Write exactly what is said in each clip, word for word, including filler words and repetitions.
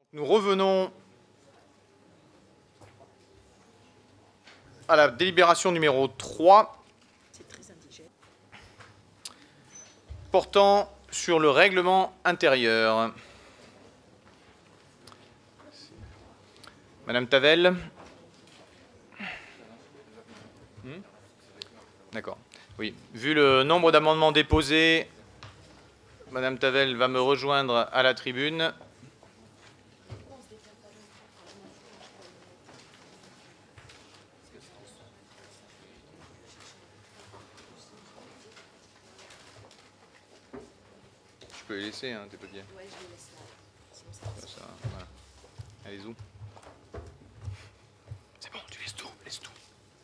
Nous revenons à la délibération numéro trois, portant sur le règlement intérieur. Madame Tavel. Hmm D'accord. Oui. Vu le nombre d'amendements déposés, Madame Tavel va me rejoindre à la tribune. Je peux les laisser, hein, tes papiers. Ouais, je les laisse là. Sinon, ça Ça, ça, voilà. Allez, où? C'est bon, tu laisses tout, laisse tout.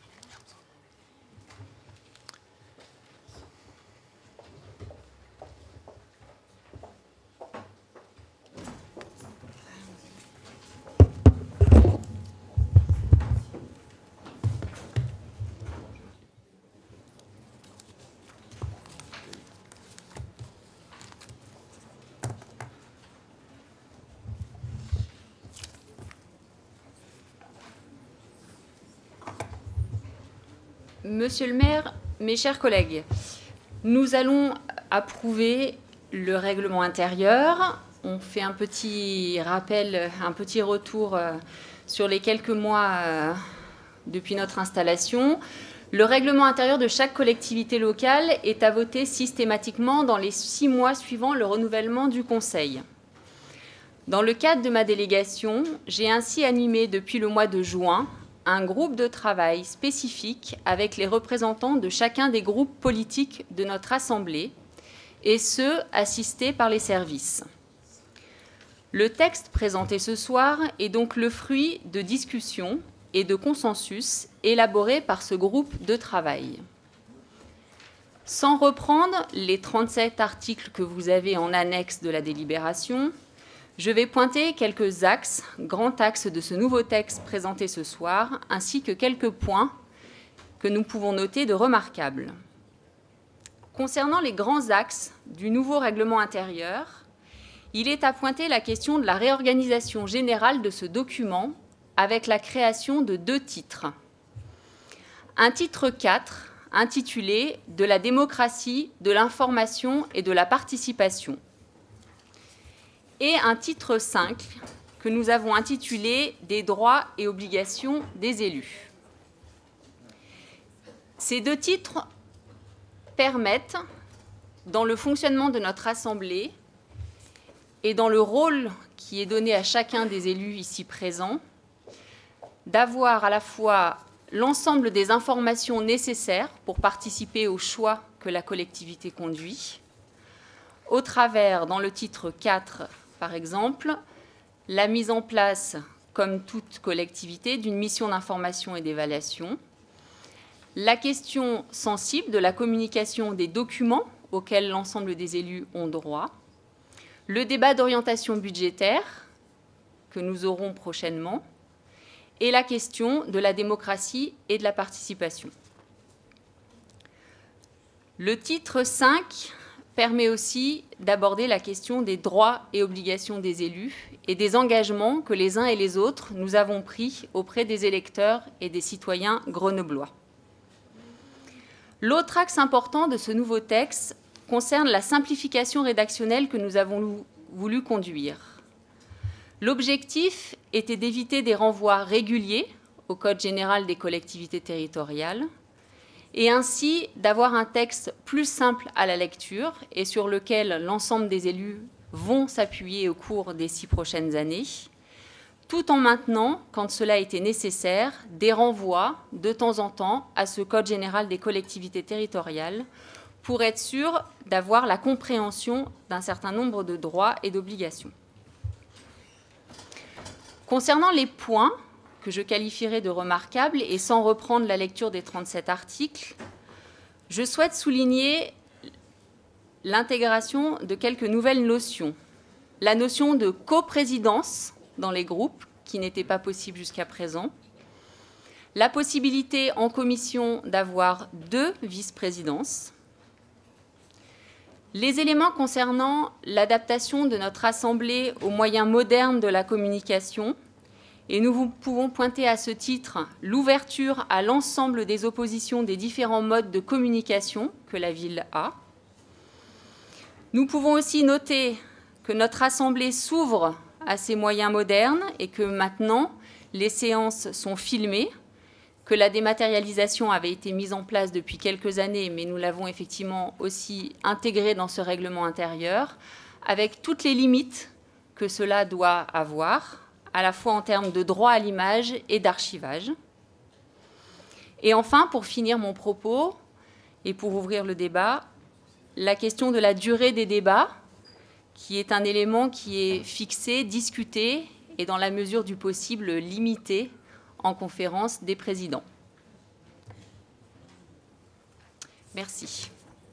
Monsieur le maire, mes chers collègues, nous allons approuver le règlement intérieur. On fait un petit rappel, un petit retour sur les quelques mois depuis notre installation. Le règlement intérieur de chaque collectivité locale est à voter systématiquement dans les six mois suivant le renouvellement du Conseil. Dans le cadre de ma délégation, j'ai ainsi animé depuis le mois de juin un groupe de travail spécifique avec les représentants de chacun des groupes politiques de notre Assemblée, et ce, assistés par les services. Le texte présenté ce soir est donc le fruit de discussions et de consensus élaborés par ce groupe de travail. Sans reprendre les trente-sept articles que vous avez en annexe de la délibération, je vais pointer quelques axes, grands axes de ce nouveau texte présenté ce soir, ainsi que quelques points que nous pouvons noter de remarquables. Concernant les grands axes du nouveau règlement intérieur, il est à pointer la question de la réorganisation générale de ce document avec la création de deux titres. Un titre quatre intitulé « De la démocratie, de l'information et de la participation » et un titre cinq que nous avons intitulé « Des droits et obligations des élus ». Ces deux titres permettent, dans le fonctionnement de notre Assemblée et dans le rôle qui est donné à chacun des élus ici présents, d'avoir à la fois l'ensemble des informations nécessaires pour participer aux choix que la collectivité conduit, au travers, dans le titre quatre, par exemple, la mise en place, comme toute collectivité, d'une mission d'information et d'évaluation, la question sensible de la communication des documents auxquels l'ensemble des élus ont droit, le débat d'orientation budgétaire que nous aurons prochainement, et la question de la démocratie et de la participation. Le titre cinq permet aussi d'aborder la question des droits et obligations des élus et des engagements que les uns et les autres nous avons pris auprès des électeurs et des citoyens grenoblois. L'autre axe important de ce nouveau texte concerne la simplification rédactionnelle que nous avons voulu conduire. L'objectif était d'éviter des renvois réguliers au Code général des collectivités territoriales et ainsi d'avoir un texte plus simple à la lecture et sur lequel l'ensemble des élus vont s'appuyer au cours des six prochaines années, tout en maintenant, quand cela était nécessaire, des renvois de temps en temps à ce Code général des collectivités territoriales pour être sûr d'avoir la compréhension d'un certain nombre de droits et d'obligations. Concernant les points que je qualifierais de remarquables, et sans reprendre la lecture des trente-sept articles, je souhaite souligner l'intégration de quelques nouvelles notions. La notion de coprésidence dans les groupes, qui n'était pas possible jusqu'à présent. La possibilité en commission d'avoir deux vice-présidences. Les éléments concernant l'adaptation de notre Assemblée aux moyens modernes de la communication, et nous pouvons pointer à ce titre l'ouverture à l'ensemble des oppositions des différents modes de communication que la ville a. Nous pouvons aussi noter que notre Assemblée s'ouvre à ces moyens modernes et que maintenant les séances sont filmées, que la dématérialisation avait été mise en place depuis quelques années, mais nous l'avons effectivement aussi intégrée dans ce règlement intérieur, avec toutes les limites que cela doit avoir, à la fois en termes de droit à l'image et d'archivage. Et enfin, pour finir mon propos, et pour ouvrir le débat, la question de la durée des débats, qui est un élément qui est fixé, discuté, et dans la mesure du possible limité en conférence des présidents. Merci.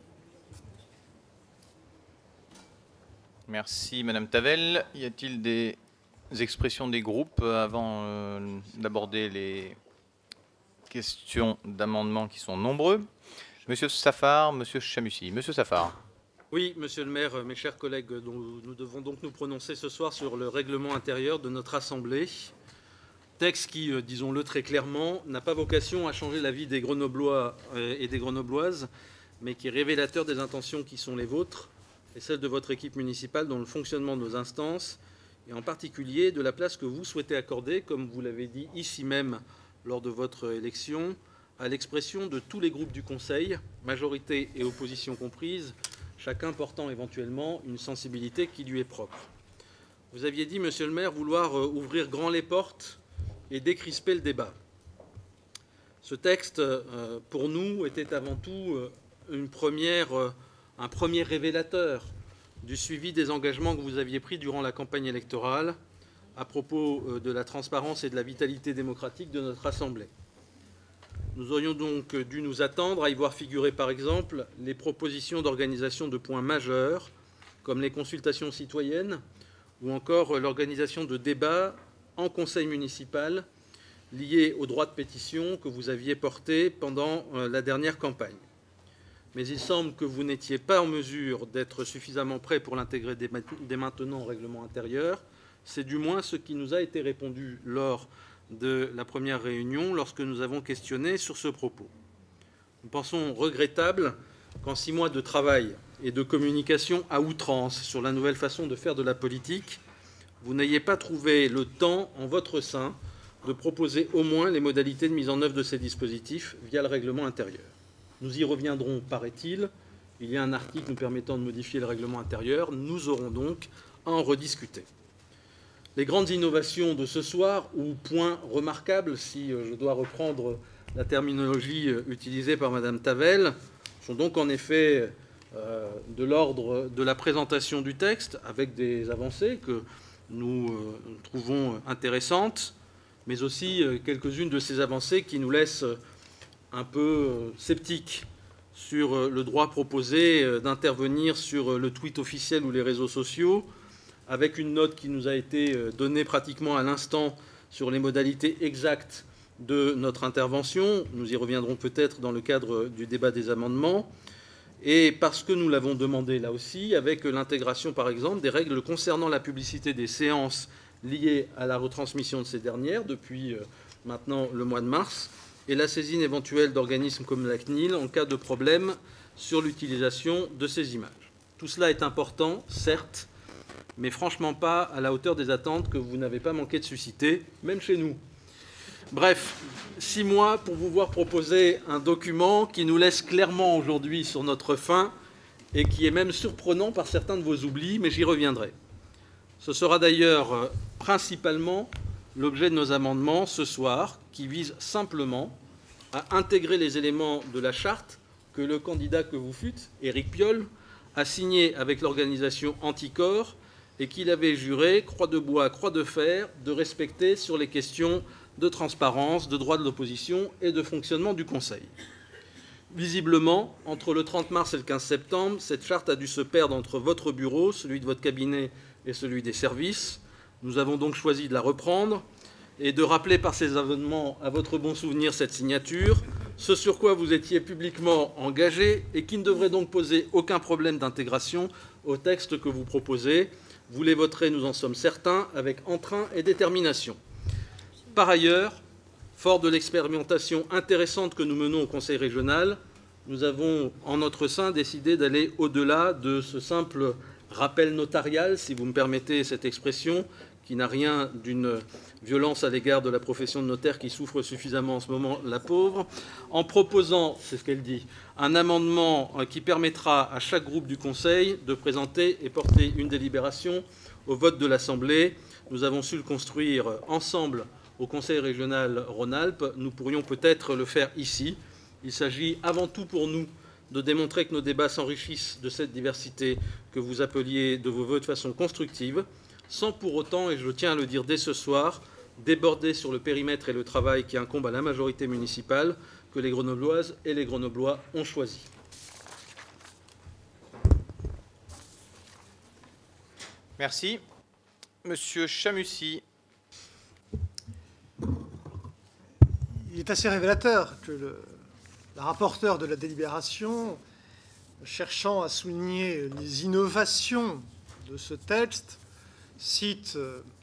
Merci, Madame Tavel. Y a-t-il des expressions des groupes avant euh, d'aborder les questions d'amendement qui sont nombreux? Monsieur Safar, Monsieur Chamussi. Monsieur Safar. Oui, Monsieur le maire, mes chers collègues, nous devons donc nous prononcer ce soir sur le règlement intérieur de notre Assemblée. Texte qui, disons-le très clairement, n'a pas vocation à changer la vie des Grenoblois et des Grenobloises, mais qui est révélateur des intentions qui sont les vôtres et celles de votre équipe municipale dans le fonctionnement de nos instances, et en particulier de la place que vous souhaitez accorder, comme vous l'avez dit ici même lors de votre élection, à l'expression de tous les groupes du Conseil, majorité et opposition comprises, chacun portant éventuellement une sensibilité qui lui est propre. Vous aviez dit, Monsieur le maire, vouloir ouvrir grand les portes et décrisper le débat. Ce texte, pour nous, était avant tout une première, un premier révélateur du suivi des engagements que vous aviez pris durant la campagne électorale à propos de la transparence et de la vitalité démocratique de notre Assemblée. Nous aurions donc dû nous attendre à y voir figurer, par exemple, les propositions d'organisation de points majeurs, comme les consultations citoyennes, ou encore l'organisation de débats en conseil municipal liés au droit de pétition que vous aviez porté pendant la dernière campagne. Mais il semble que vous n'étiez pas en mesure d'être suffisamment prêt pour l'intégrer dès maintenant au règlement intérieur. C'est du moins ce qui nous a été répondu lors de la première réunion, lorsque nous avons questionné sur ce propos. Nous pensons regrettable qu'en six mois de travail et de communication à outrance sur la nouvelle façon de faire de la politique, vous n'ayez pas trouvé le temps en votre sein de proposer au moins les modalités de mise en œuvre de ces dispositifs via le règlement intérieur. Nous y reviendrons, paraît-il. Il y a un article nous permettant de modifier le règlement intérieur. Nous aurons donc à en rediscuter. Les grandes innovations de ce soir, ou points remarquables, si je dois reprendre la terminologie utilisée par Madame Tavel, sont donc en effet euh, de l'ordre de la présentation du texte, avec des avancées que nous euh, trouvons intéressantes, mais aussi euh, quelques-unes de ces avancées qui nous laissent un peu euh, sceptiques sur euh, le droit proposé euh, d'intervenir sur euh, le tweet officiel ou les réseaux sociaux, avec une note qui nous a été donnée pratiquement à l'instant sur les modalités exactes de notre intervention. Nous y reviendrons peut-être dans le cadre du débat des amendements. Et parce que nous l'avons demandé là aussi, avec l'intégration par exemple des règles concernant la publicité des séances liées à la retransmission de ces dernières depuis maintenant le mois de mars, et la saisine éventuelle d'organismes comme la C N I L en cas de problème sur l'utilisation de ces images. Tout cela est important, certes, mais franchement pas à la hauteur des attentes que vous n'avez pas manqué de susciter, même chez nous. Bref, six mois pour vous voir proposer un document qui nous laisse clairement aujourd'hui sur notre faim et qui est même surprenant par certains de vos oublis, mais j'y reviendrai. Ce sera d'ailleurs principalement l'objet de nos amendements ce soir, qui visent simplement à intégrer les éléments de la charte que le candidat que vous fûtes, Éric Piolle, a signé avec l'organisation Anticor et qu'il avait juré, croix de bois, croix de fer, de respecter sur les questions de transparence, de droit de l'opposition et de fonctionnement du Conseil. Visiblement, entre le trente mars et le quinze septembre, cette charte a dû se perdre entre votre bureau, celui de votre cabinet et celui des services. Nous avons donc choisi de la reprendre et de rappeler par ces amendements à votre bon souvenir cette signature ce sur quoi vous étiez publiquement engagé et qui ne devrait donc poser aucun problème d'intégration au texte que vous proposez. Vous les voterez, nous en sommes certains, avec entrain et détermination. Par ailleurs, fort de l'expérimentation intéressante que nous menons au Conseil régional, nous avons en notre sein décidé d'aller au-delà de ce simple rappel notarial, si vous me permettez cette expression, qui n'a rien d'une violence à l'égard de la profession de notaire qui souffre suffisamment en ce moment, la pauvre, en proposant, c'est ce qu'elle dit, un amendement qui permettra à chaque groupe du Conseil de présenter et porter une délibération au vote de l'Assemblée. Nous avons su le construire ensemble au Conseil régional Rhône-Alpes. Nous pourrions peut-être le faire ici. Il s'agit avant tout pour nous de démontrer que nos débats s'enrichissent de cette diversité que vous appeliez de vos voeux de façon constructive, sans pour autant, et je tiens à le dire dès ce soir, déborder sur le périmètre et le travail qui incombe à la majorité municipale que les Grenobloises et les Grenoblois ont choisi. Merci. Monsieur Chamussy. Il est assez révélateur que le, la rapporteure de la délibération, cherchant à souligner les innovations de ce texte, cite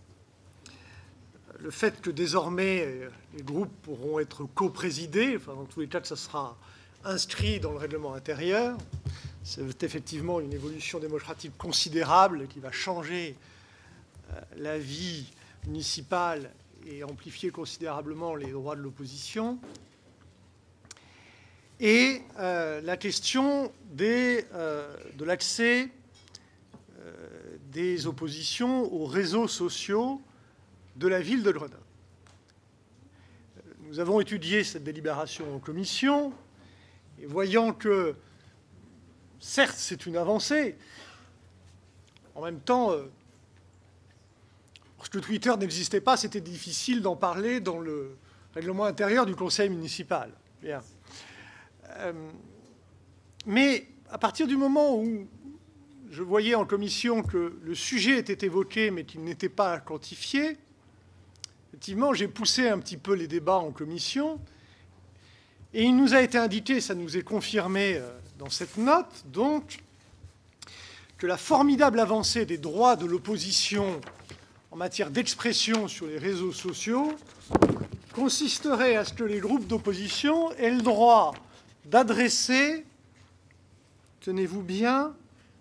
le fait que désormais les groupes pourront être coprésidés, enfin dans tous les cas que ça sera inscrit dans le règlement intérieur. C'est effectivement une évolution démocratique considérable qui va changer la vie municipale et amplifier considérablement les droits de l'opposition. Et euh, la question des, euh, de l'accès euh, des oppositions aux réseaux sociaux de la ville de Grenoble. Nous avons étudié cette délibération en commission, et voyant que, certes, c'est une avancée, en même temps, euh, lorsque Twitter n'existait pas, c'était difficile d'en parler dans le règlement intérieur du conseil municipal. Bien. Euh, mais à partir du moment où je voyais en commission que le sujet était évoqué, mais qu'il n'était pas quantifié, effectivement, j'ai poussé un petit peu les débats en commission, et il nous a été indiqué, ça nous est confirmé dans cette note, donc, que la formidable avancée des droits de l'opposition en matière d'expression sur les réseaux sociaux consisterait à ce que les groupes d'opposition aient le droit d'adresser, tenez-vous bien,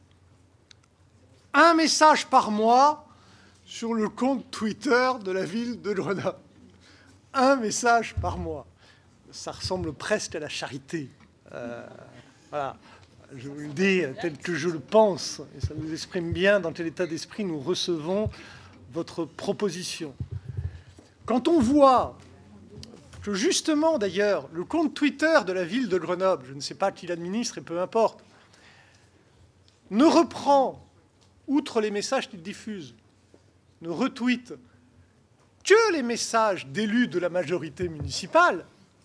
un message par mois sur le compte Twitter de la ville de Grenoble. Un message par mois. Ça ressemble presque à la charité. Euh, voilà. Je vous le dis tel que je le pense, et ça nous exprime bien dans quel état d'esprit nous recevons votre proposition. Quand on voit que justement, d'ailleurs, le compte Twitter de la ville de Grenoble, je ne sais pas qui l'administre et peu importe, ne reprend, outre les messages qu'il diffuse, ne retweet que les messages d'élus de la majorité municipale,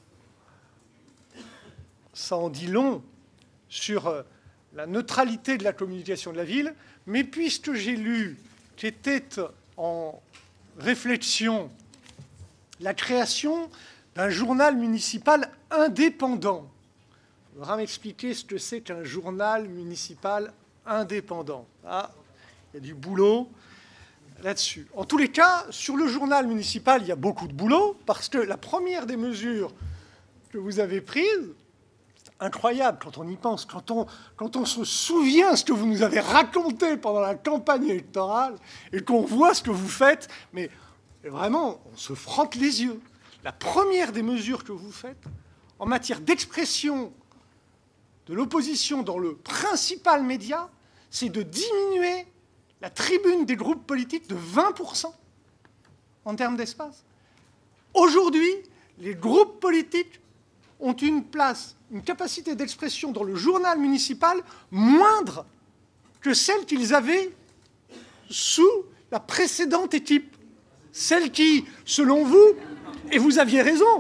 ça en dit long sur la neutralité de la communication de la ville, mais puisque j'ai lu qu'était en réflexion la création d'un journal municipal indépendant. Il faudra m'expliquer ce que c'est qu'un journal municipal indépendant. Ah, il y a du boulot là-dessus. En tous les cas, sur le journal municipal, il y a beaucoup de boulot, parce que la première des mesures que vous avez prises, incroyable quand on y pense, quand on, quand on se souvient ce que vous nous avez raconté pendant la campagne électorale et qu'on voit ce que vous faites, mais vraiment, on se frotte les yeux. La première des mesures que vous faites en matière d'expression de l'opposition dans le principal média, c'est de diminuer la tribune des groupes politiques de vingt pour cent en termes d'espace. Aujourd'hui, les groupes politiques ont une place, une capacité d'expression dans le journal municipal moindre que celle qu'ils avaient sous la précédente équipe. Celle qui, selon vous, et vous aviez raison,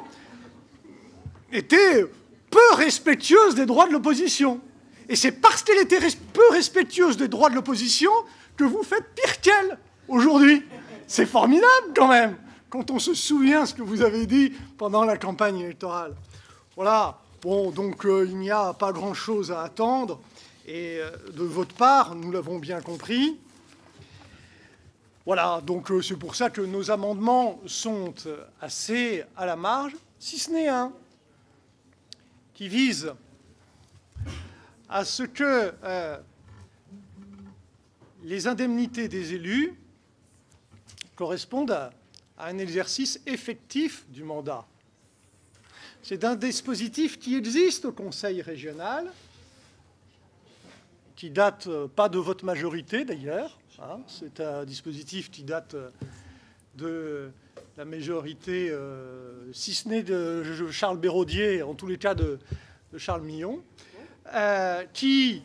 était peu respectueuse des droits de l'opposition. Et c'est parce qu'elle était peu respectueuse des droits de l'opposition que vous faites pire qu'elle aujourd'hui. C'est formidable quand même, quand on se souvient ce que vous avez dit pendant la campagne électorale. Voilà. Bon, donc euh, il n'y a pas grand-chose à attendre. Et euh, de votre part, nous l'avons bien compris. Voilà, donc euh, c'est pour ça que nos amendements sont assez à la marge, si ce n'est un qui vise à ce que euh, les indemnités des élus correspondent à, à un exercice effectif du mandat. C'est un dispositif qui existe au Conseil régional, qui date euh, pas de votre majorité d'ailleurs. Hein, c'est un dispositif qui date de la majorité, euh, si ce n'est de Charles Béraudier, en tous les cas de, de Charles Millon, euh, qui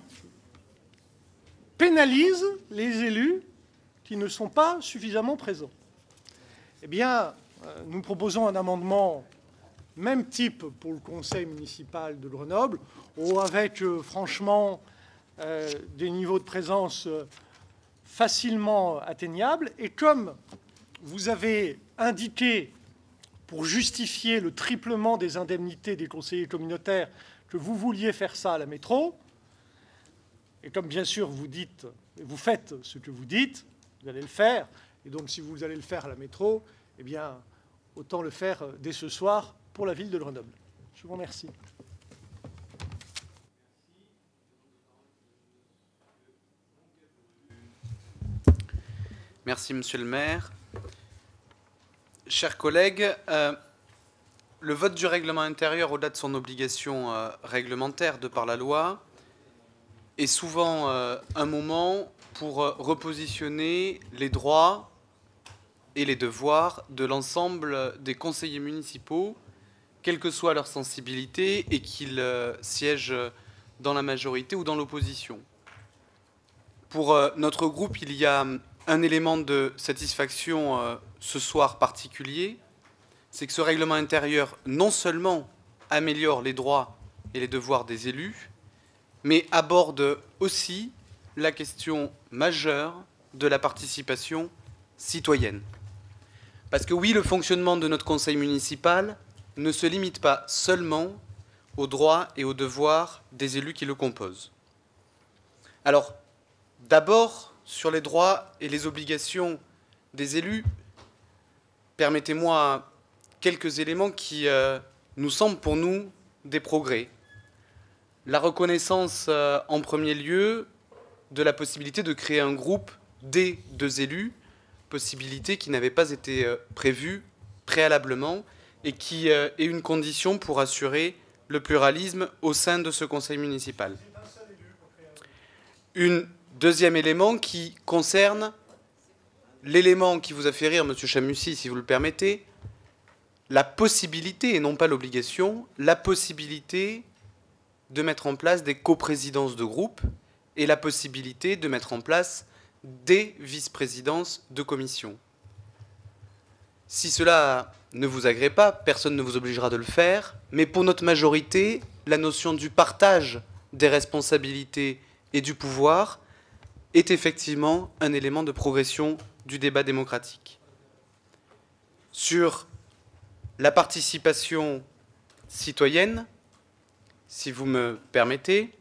pénalise les élus qui ne sont pas suffisamment présents. Eh bien, euh, nous proposons un amendement même type pour le conseil municipal de Grenoble, ou avec, euh, franchement, euh, des niveaux de présence euh, facilement atteignables. Et comme vous avez indiqué, pour justifier le triplement des indemnités des conseillers communautaires, que vous vouliez faire ça à la métro, et comme bien sûr vous dites, vous faites ce que vous dites, vous allez le faire, et donc si vous allez le faire à la métro, eh bien, autant le faire dès ce soir pour la ville de Grenoble. Je vous remercie. Merci, Monsieur le maire. Chers collègues, euh, le vote du règlement intérieur, au-delà de son obligation euh, réglementaire de par la loi, est souvent euh, un moment pour euh, repositionner les droits et les devoirs de l'ensemble des conseillers municipaux, quelle que soit leur sensibilité, et qu'ils euh, siègent dans la majorité ou dans l'opposition. Pour euh, notre groupe, il y a un élément de satisfaction euh, ce soir particulier, c'est que ce règlement intérieur non seulement améliore les droits et les devoirs des élus, mais aborde aussi la question majeure de la participation citoyenne. Parce que oui, le fonctionnement de notre conseil municipal ne se limite pas seulement aux droits et aux devoirs des élus qui le composent. Alors, d'abord, sur les droits et les obligations des élus, permettez-moi quelques éléments qui euh, nous semblent pour nous des progrès. La reconnaissance euh, en premier lieu de la possibilité de créer un groupe des deux élus, possibilité qui n'avait pas été euh, prévue préalablement et qui euh, est une condition pour assurer le pluralisme au sein de ce conseil municipal. Un deuxième élément qui concerne l'élément qui vous a fait rire, Monsieur Chamussy, si vous le permettez, la possibilité, et non pas l'obligation, la possibilité de mettre en place des coprésidences de groupe et la possibilité de mettre en place des vice-présidences de commission. Si cela ne vous agrée pas, personne ne vous obligera de le faire, mais pour notre majorité, la notion du partage des responsabilités et du pouvoir est effectivement un élément de progression du débat démocratique. Sur la participation citoyenne, si vous me permettez,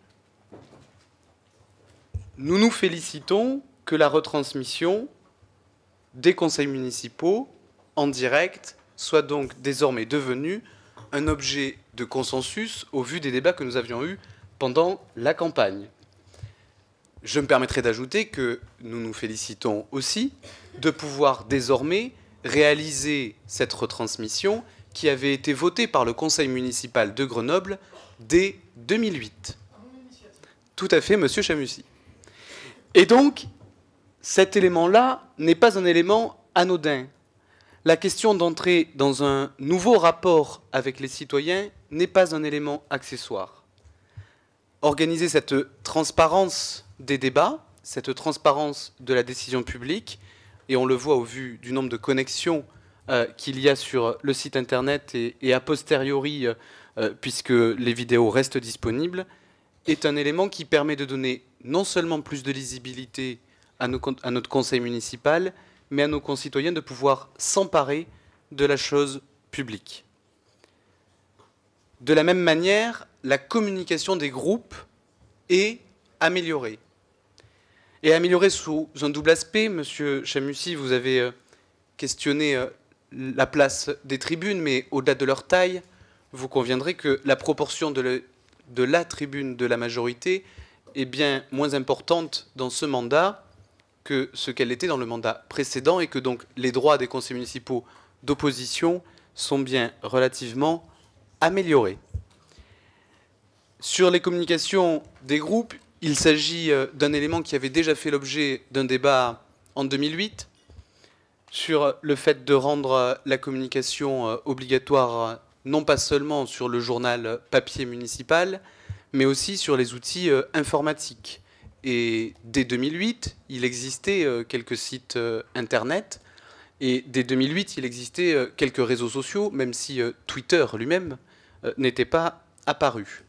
nous nous félicitons que la retransmission des conseils municipaux en direct soit donc désormais devenue un objet de consensus au vu des débats que nous avions eus pendant la campagne. Je me permettrai d'ajouter que nous nous félicitons aussi de pouvoir désormais réaliser cette retransmission qui avait été votée par le conseil municipal de Grenoble dès deux mille huit. Tout à fait, Monsieur Chamussy. Et donc, cet élément-là n'est pas un élément anodin. La question d'entrer dans un nouveau rapport avec les citoyens n'est pas un élément accessoire. Organiser cette transparence des débats, cette transparence de la décision publique, et on le voit au vu du nombre de connexions euh, qu'il y a sur le site internet et, et a posteriori, euh, puisque les vidéos restent disponibles, est un élément qui permet de donner non seulement plus de lisibilité à, nos, à notre conseil municipal, mais à nos concitoyens de pouvoir s'emparer de la chose publique. De la même manière, la communication des groupes est améliorée. Et améliorée sous un double aspect. Monsieur Chamussi, vous avez questionné la place des tribunes, mais au-delà de leur taille, vous conviendrez que la proportion de, le, de la tribune de la majorité est bien moins importante dans ce mandat que ce qu'elle était dans le mandat précédent, et que donc les droits des conseils municipaux d'opposition sont bien relativement améliorés. Sur les communications des groupes, il s'agit d'un élément qui avait déjà fait l'objet d'un débat en deux mille huit, sur le fait de rendre la communication obligatoire, non pas seulement sur le journal papier municipal, mais aussi sur les outils informatiques. Et dès deux mille huit, il existait quelques sites Internet, et dès deux mille huit, il existait quelques réseaux sociaux, même si Twitter lui-même n'était pas apparu.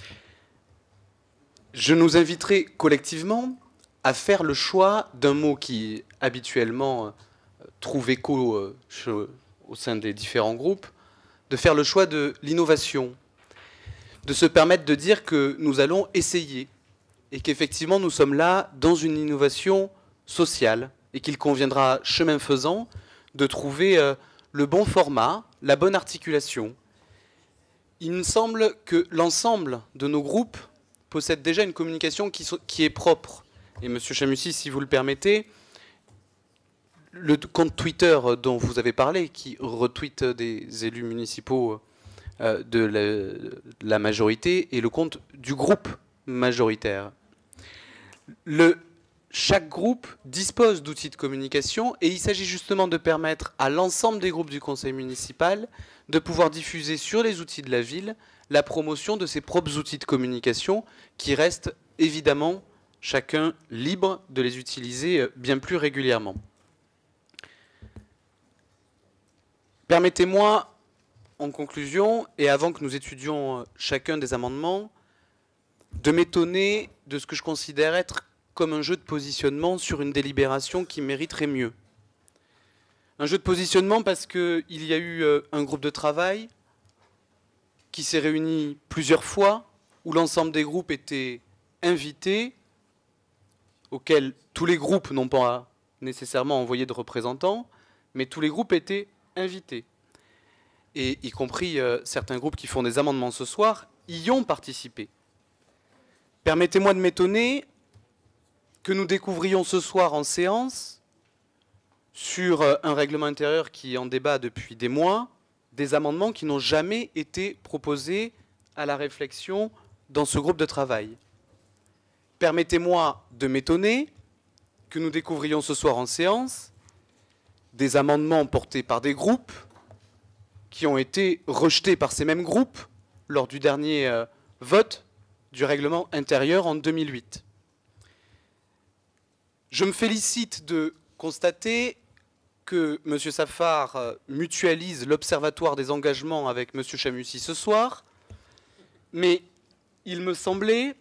Je nous inviterai collectivement à faire le choix d'un mot qui habituellement trouve écho au sein des différents groupes, de faire le choix de l'innovation, de se permettre de dire que nous allons essayer, et qu'effectivement nous sommes là dans une innovation sociale, et qu'il conviendra, chemin faisant, de trouver le bon format, la bonne articulation. Il me semble que l'ensemble de nos groupes possède déjà une communication qui, qui est propre. Et Monsieur Chamussi, si vous le permettez, le compte Twitter dont vous avez parlé, qui retweet des élus municipaux de la, de la majorité, est le compte du groupe majoritaire. Le, chaque groupe dispose d'outils de communication, et il s'agit justement de permettre à l'ensemble des groupes du conseil municipal de pouvoir diffuser sur les outils de la ville la promotion de ses propres outils de communication, qui restent évidemment chacun libre de les utiliser bien plus régulièrement. Permettez-moi, en conclusion, et avant que nous étudions chacun des amendements, de m'étonner de ce que je considère être comme un jeu de positionnement sur une délibération qui mériterait mieux. Un jeu de positionnement parce qu'il y a eu un groupe de travail qui s'est réuni plusieurs fois, où l'ensemble des groupes étaient invités, auxquels tous les groupes n'ont pas nécessairement envoyé de représentants, mais tous les groupes étaient invités. Et y compris euh, certains groupes qui font des amendements ce soir y ont participé. Permettez-moi de m'étonner que nous découvrions ce soir en séance, sur euh, un règlement intérieur qui est en débat depuis des mois, des amendements qui n'ont jamais été proposés à la réflexion dans ce groupe de travail. Permettez-moi de m'étonner que nous découvrions ce soir en séance des amendements portés par des groupes qui ont été rejetés par ces mêmes groupes lors du dernier euh, vote du règlement intérieur en deux mille huit. Je me félicite de constater que M. Safar mutualise l'Observatoire des engagements avec M. Chamussi ce soir, mais il me semblait,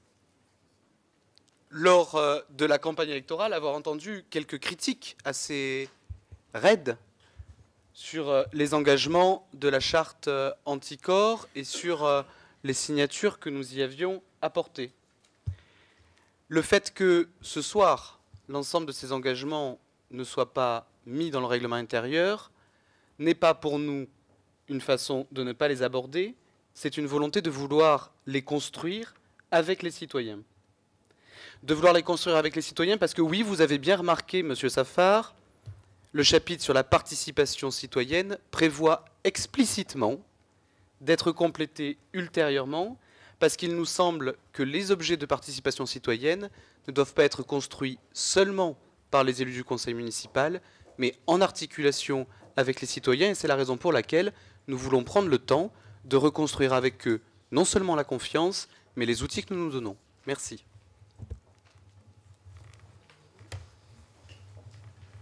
lors de la campagne électorale, avoir entendu quelques critiques assez raides sur les engagements de la charte anticorps et sur les signatures que nous y avions apportées. Le fait que ce soir, l'ensemble de ces engagements ne soit pas mis dans le règlement intérieur n'est pas pour nous une façon de ne pas les aborder, c'est une volonté de vouloir les construire avec les citoyens. De vouloir les construire avec les citoyens parce que oui, vous avez bien remarqué, Monsieur Safar, le chapitre sur la participation citoyenne prévoit explicitement d'être complété ultérieurement parce qu'il nous semble que les objets de participation citoyenne ne doivent pas être construits seulement par les élus du conseil municipal, mais en articulation avec les citoyens, et c'est la raison pour laquelle nous voulons prendre le temps de reconstruire avec eux non seulement la confiance, mais les outils que nous nous donnons. Merci.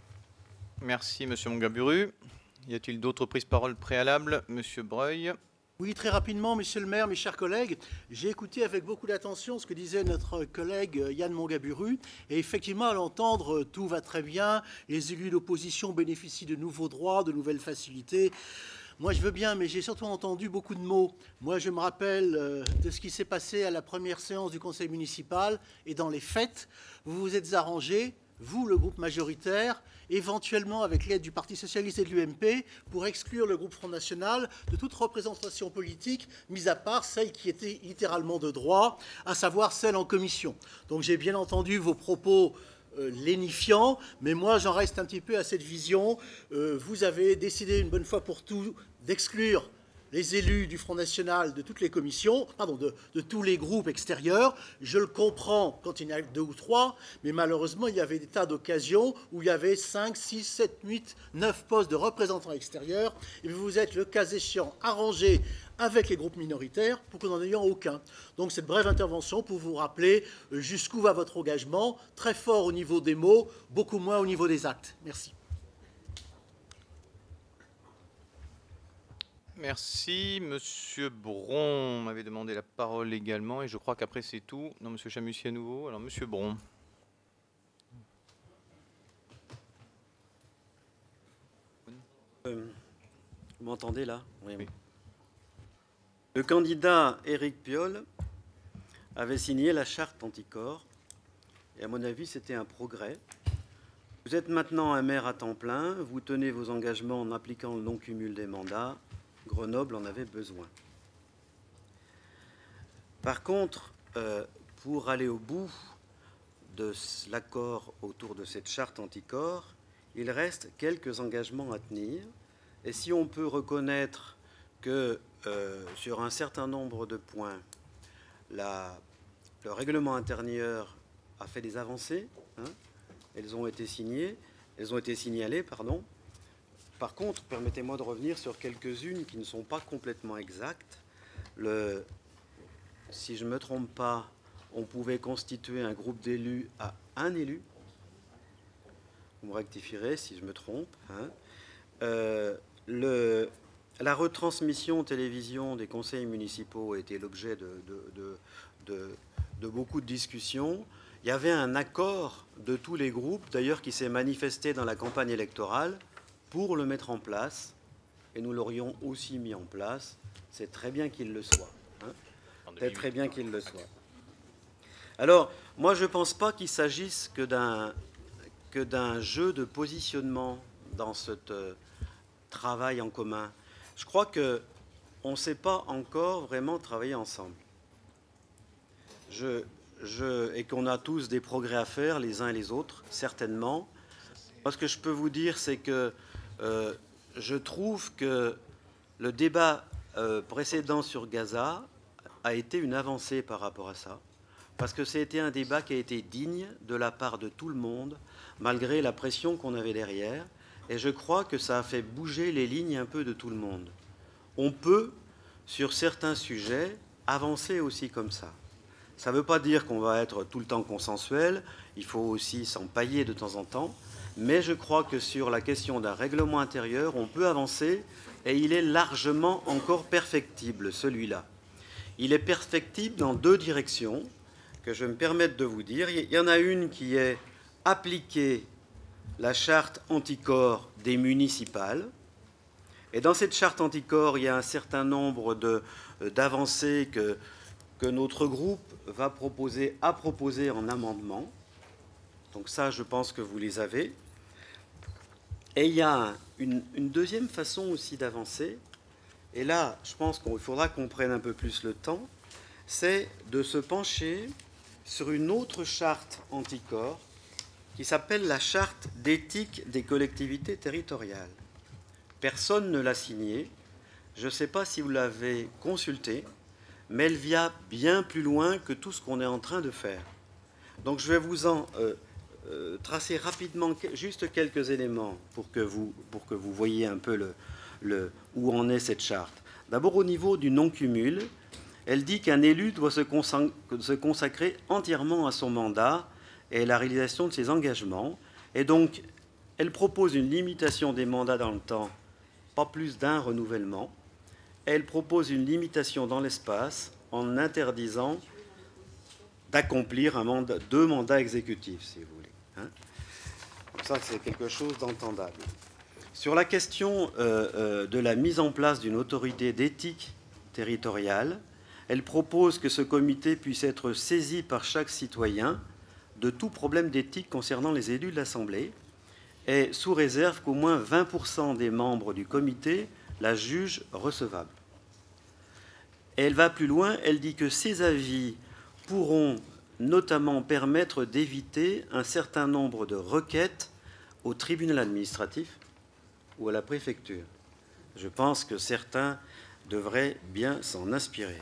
Merci, Monsieur Mongaburu. Y a-t-il d'autres prises de parole préalables? Monsieur Breuil. Oui, très rapidement, Monsieur le maire, mes chers collègues, j'ai écouté avec beaucoup d'attention ce que disait notre collègue Yann Mongaburu. Et effectivement, à l'entendre, tout va très bien. Les élus d'opposition bénéficient de nouveaux droits, de nouvelles facilités. Moi, je veux bien, mais j'ai surtout entendu beaucoup de mots. Moi, je me rappelle de ce qui s'est passé à la première séance du conseil municipal. Et dans les faits, vous vous êtes arrangés, vous, le groupe majoritaire, éventuellement avec l'aide du Parti socialiste et de l'U M P, pour exclure le groupe Front National de toute représentation politique, mis à part celle qui était littéralement de droit, à savoir celle en commission. Donc j'ai bien entendu vos propos euh, lénifiants, mais moi j'en reste un petit peu à cette vision. Euh, vous avez décidé une bonne fois pour tout d'exclure les élus du Front National de toutes les commissions, pardon, de, de tous les groupes extérieurs. Je le comprends quand il y en a deux ou trois, mais malheureusement, il y avait des tas d'occasions où il y avait cinq, six, sept, huit, neuf postes de représentants extérieurs, et vous vous êtes, le cas échéant, arrangé avec les groupes minoritaires pour que nous n'en ayons aucun. Donc cette brève intervention pour vous rappeler jusqu'où va votre engagement, très fort au niveau des mots, beaucoup moins au niveau des actes. Merci. Merci. Monsieur Bron m'avait demandé la parole également, et je crois qu'après c'est tout. Non, Monsieur Chamussier à nouveau. Alors, Monsieur Bron. Euh, vous m'entendez là? Oui. Oui. Le candidat Éric Piolle avait signé la charte anticorps, et à mon avis, c'était un progrès. Vous êtes maintenant un maire à temps plein, vous tenez vos engagements en appliquant le non-cumul des mandats. Grenoble en avait besoin. Par contre, euh, pour aller au bout de l'accord autour de cette charte anticorps, il reste quelques engagements à tenir. Et si on peut reconnaître que euh, sur un certain nombre de points, la, le règlement intérieur a fait des avancées, hein, elles ont été signées, elles ont été signalées, pardon. Par contre, permettez-moi de revenir sur quelques-unes qui ne sont pas complètement exactes. Le, si je ne me trompe pas, on pouvait constituer un groupe d'élus à un élu. Vous me rectifierez si je me trompe. Hein. Euh, le, la retransmission télévision des conseils municipaux a été l'objet de, de, de, de, de beaucoup de discussions. Il y avait un accord de tous les groupes, d'ailleurs, qui s'est manifesté dans la campagne électorale, pour le mettre en place, et nous l'aurions aussi mis en place. C'est très bien qu'il le soit. Hein. C'est très bien qu'il le soit. Alors, moi, je ne pense pas qu'il s'agisse que d'un que d'un jeu de positionnement dans ce euh, travail en commun. Je crois qu'on ne sait pas encore vraiment travailler ensemble. Je, je, et qu'on a tous des progrès à faire, les uns et les autres, certainement. Moi, ce que je peux vous dire, c'est que Euh, je trouve que le débat euh, précédent sur Gaza a été une avancée par rapport à ça, parce que c'était un débat qui a été digne de la part de tout le monde, malgré la pression qu'on avait derrière, et je crois que ça a fait bouger les lignes un peu de tout le monde. On peut, sur certains sujets, avancer aussi comme ça. Ça ne veut pas dire qu'on va être tout le temps consensuel, il faut aussi s'empailler de temps en temps, mais je crois que sur la question d'un règlement intérieur, on peut avancer et il est largement encore perfectible, celui-là. Il est perfectible dans deux directions que je me permette de vous dire. Il y en a une qui est appliquer la charte anticorps des municipales. Et dans cette charte anticorps, il y a un certain nombre d'avancées que, que notre groupe va proposer, a proposé en amendement. Donc ça, je pense que vous les avez. Et il y a une, une deuxième façon aussi d'avancer, et là, je pense qu'il faudra qu'on prenne un peu plus le temps, c'est de se pencher sur une autre charte anticorps qui s'appelle la charte d'éthique des collectivités territoriales. Personne ne l'a signée. Je ne sais pas si vous l'avez consultée, mais elle vient bien plus loin que tout ce qu'on est en train de faire. Donc je vais vous en... Euh, Euh, tracer rapidement juste quelques éléments pour que vous, pour que vous voyez un peu le, le, où en est cette charte. D'abord, au niveau du non-cumul, elle dit qu'un élu doit se consacrer, se consacrer entièrement à son mandat et à la réalisation de ses engagements. Et donc, elle propose une limitation des mandats dans le temps, pas plus d'un renouvellement. elle propose une limitation dans l'espace en interdisant d'accomplir un mandat, deux mandats exécutifs, si vous voulez. Hein. Donc ça, c'est quelque chose d'entendable. Sur la question euh, euh, de la mise en place d'une autorité d'éthique territoriale, elle propose que ce comité puisse être saisi par chaque citoyen de tout problème d'éthique concernant les élus de l'Assemblée, et sous réserve qu'au moins vingt pour cent des membres du comité la jugent recevable. Et elle va plus loin, elle dit que ces avis pourront notamment permettre d'éviter un certain nombre de requêtes au tribunal administratif ou à la préfecture. Je pense que certains devraient bien s'en inspirer.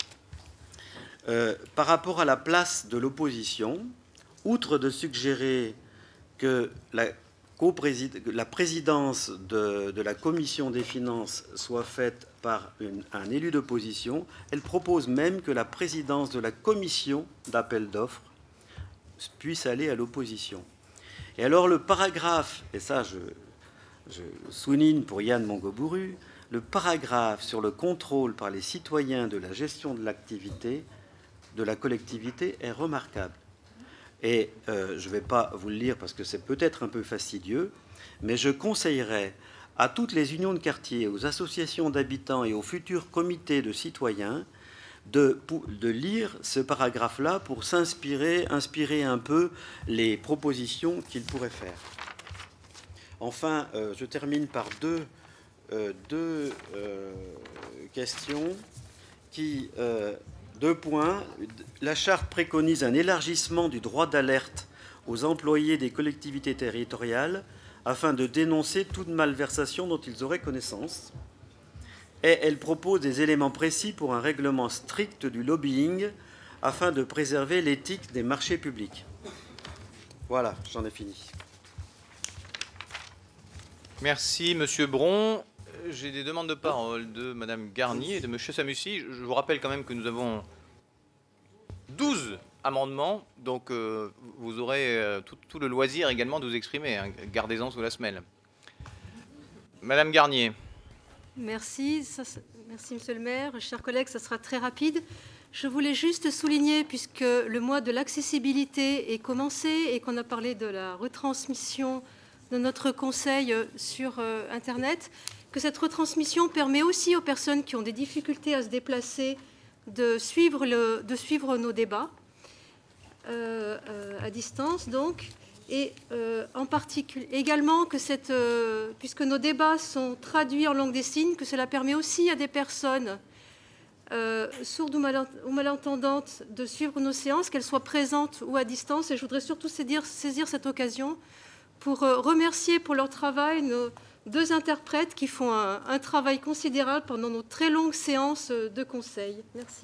Euh, par rapport à la place de l'opposition, outre de suggérer que la, la présidence de, de la commission des finances soit faite par une, un élu d'opposition, elle propose même que la présidence de la commission d'appel d'offres puisse aller à l'opposition. Et alors le paragraphe, et ça je, je souligne pour Yann Montgaburu, le paragraphe sur le contrôle par les citoyens de la gestion de l'activité de la collectivité est remarquable. Et euh, je ne vais pas vous le lire parce que c'est peut-être un peu fastidieux, mais je conseillerais à toutes les unions de quartier, aux associations d'habitants et aux futurs comités de citoyens de, de lire ce paragraphe-là pour s'inspirer, inspirer un peu les propositions qu'ils pourraient faire. Enfin, euh, je termine par deux, euh, deux euh, questions qui... Euh, Deux points. La charte préconise un élargissement du droit d'alerte aux employés des collectivités territoriales afin de dénoncer toute malversation dont ils auraient connaissance. Et elle propose des éléments précis pour un règlement strict du lobbying afin de préserver l'éthique des marchés publics. Voilà, j'en ai fini. Merci, Monsieur Bron. J'ai des demandes de parole de Madame Garnier et de Monsieur Samussi. Je vous rappelle quand même que nous avons douze amendements, donc euh, vous aurez euh, tout, tout le loisir également de vous exprimer. Hein. Gardez-en sous la semelle. Madame Garnier. Merci, ça, merci Monsieur le maire. Chers collègues, ça sera très rapide. Je voulais juste souligner, puisque le mois de l'accessibilité est commencé et qu'on a parlé de la retransmission de notre conseil sur euh, Internet, que cette retransmission permet aussi aux personnes qui ont des difficultés à se déplacer de suivre, le, de suivre nos débats euh, euh, à distance, donc, et euh, en particulier également que cette, euh, puisque nos débats sont traduits en langue des signes, que cela permet aussi à des personnes euh, sourdes ou, mal, ou malentendantes de suivre nos séances, qu'elles soient présentes ou à distance. Et je voudrais surtout saisir, saisir cette occasion pour euh, remercier pour leur travail nos deux interprètes qui font un, un travail considérable pendant nos très longues séances de conseil. Merci.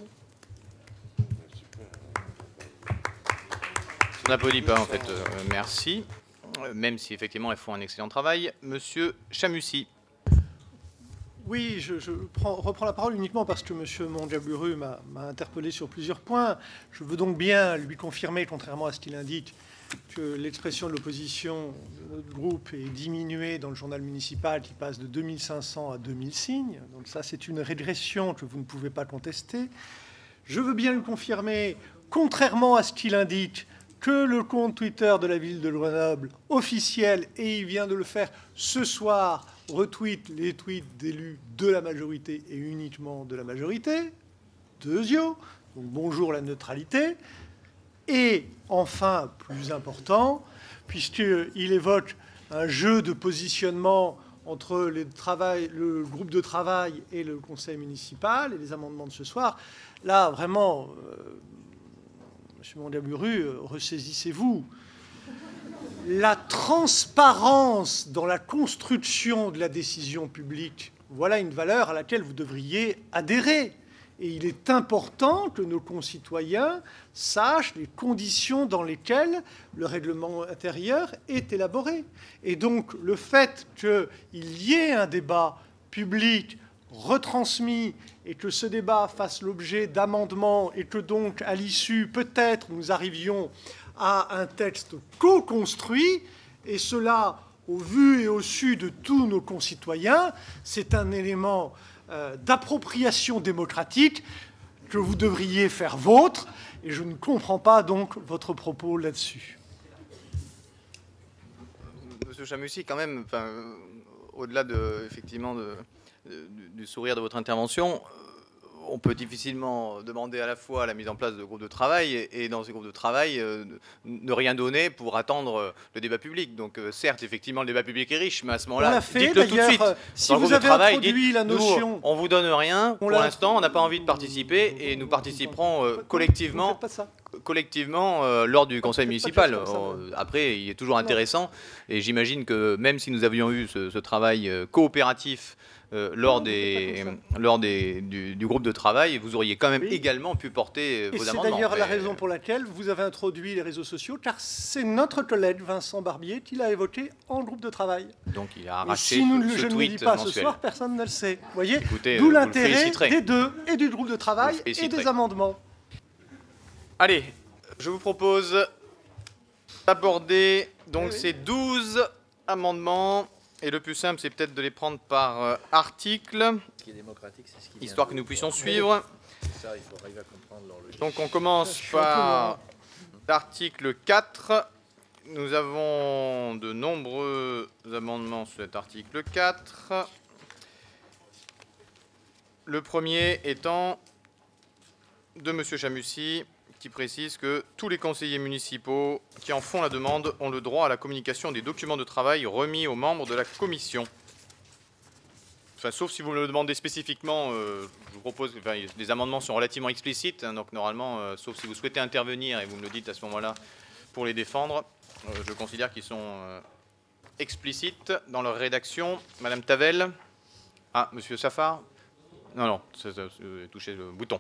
On n'applaudit pas, en fait. Euh, merci. Euh, même si, effectivement, elles font un excellent travail. Monsieur Chamussi. Oui, je, je prends, reprends la parole uniquement parce que M. Montgaburu m'a interpellé sur plusieurs points. Je veux donc bien lui confirmer, contrairement à ce qu'il indique, que l'expression de l'opposition de notre groupe est diminuée dans le journal municipal qui passe de deux mille cinq cents à deux mille signes. Donc ça, c'est une régression que vous ne pouvez pas contester. Je veux bien lui confirmer, contrairement à ce qu'il indique, que le compte Twitter de la ville de Grenoble, officiel, et il vient de le faire ce soir, retweet les tweets d'élus de la majorité et uniquement de la majorité. Deuxio, donc bonjour la neutralité. Et enfin, plus important, puisqu'il évoque un jeu de positionnement entre les travail, le groupe de travail et le conseil municipal et les amendements de ce soir, là, vraiment, euh, M. Montgaburu, euh, ressaisissez-vous. La transparence dans la construction de la décision publique, voilà une valeur à laquelle vous devriez adhérer. Et il est important que nos concitoyens sachent les conditions dans lesquelles le règlement intérieur est élaboré. Et donc, le fait qu'il y ait un débat public retransmis et que ce débat fasse l'objet d'amendements et que donc, à l'issue, peut-être, nous arrivions à un texte co-construit, et cela au vu et au su de tous nos concitoyens. C'est un élément euh, d'appropriation démocratique que vous devriez faire vôtre, et je ne comprends pas donc votre propos là-dessus. Monsieur Chamussi, quand même, enfin, euh, au-delà de, effectivement, de, de, du sourire de votre intervention, on peut difficilement demander à la fois la mise en place de groupes de travail et, et dans ces groupes de travail, euh, ne rien donner pour attendre le débat public. Donc, euh, certes, effectivement, le débat public est riche, mais à ce moment-là, dites-le tout de suite. Si dans le vous groupe avez de travail, introduit dites, la notion, nous, on vous donne rien. Pour l'instant, on n'a pas envie de participer et nous participerons euh, collectivement. collectivement euh, lors du conseil municipal. Euh, après, il est toujours intéressant, et j'imagine que même si nous avions eu ce, ce travail euh, coopératif euh, lors, des, lors des, du, du groupe de travail, vous auriez quand même oui. également pu porter vos et amendements. C'est d'ailleurs mais... la raison pour laquelle vous avez introduit les réseaux sociaux, car c'est notre collègue Vincent Barbier qui l'a évoqué en groupe de travail. Donc il a arraché et si nous, ce, je ce ne le tweet dis pas mensuel. ce soir, personne ne le sait. Vous voyez, Écoutez, d'où euh, l'intérêt des deux, et du groupe de travail et des amendements. Allez, je vous propose d'aborder donc oui, oui. ces douze amendements. Et le plus simple, c'est peut-être de les prendre par euh, article, Ce qui est démocratique, c'est ce qui histoire que nous puissions suivre. Ça, il faut arriver à comprendre leur logique. Donc on commence par l'article quatre. Nous avons de nombreux amendements sur cet article quatre. Le premier étant de M. Chamussi, qui précise que tous les conseillers municipaux qui en font la demande ont le droit à la communication des documents de travail remis aux membres de la commission. Enfin, sauf si vous me le demandez spécifiquement, euh, je vous propose, enfin, les amendements sont relativement explicites, hein, donc normalement, euh, sauf si vous souhaitez intervenir et vous me le dites à ce moment-là pour les défendre, euh, je considère qu'ils sont euh, explicites dans leur rédaction. Madame Tavel. Ah, Monsieur Safar. Non, non, c'est, c'est, c'est, touchez le bouton.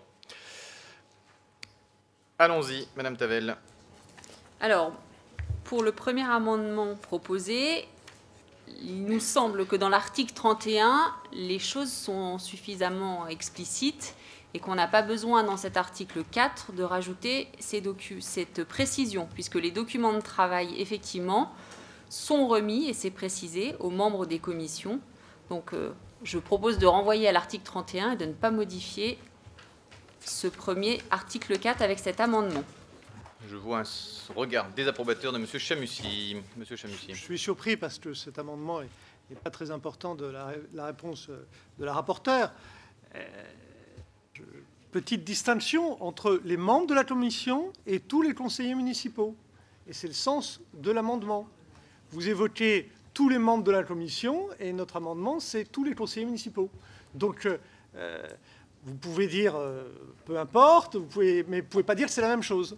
Allons-y, Madame Tavel. Alors, pour le premier amendement proposé, il nous semble que dans l'article trente et un, les choses sont suffisamment explicites et qu'on n'a pas besoin dans cet article quatre de rajouter ces docu- cette précision, puisque les documents de travail, effectivement, sont remis, et c'est précisé, aux membres des commissions. Donc, euh, je propose de renvoyer à l'article trente et un et de ne pas modifier ce premier article quatre avec cet amendement. Je vois un regard désapprobateur de M. Chamussi. Monsieur Chamussi. Je suis surpris parce que cet amendement n'est pas très important de la, la réponse de la rapporteure. Euh, je, petite distinction entre les membres de la commission et tous les conseillers municipaux. Et c'est le sens de l'amendement. Vous évoquez tous les membres de la commission et notre amendement, c'est tous les conseillers municipaux. Donc, euh, vous pouvez dire euh, peu importe, vous pouvez, mais vous ne pouvez pas dire que c'est la même chose.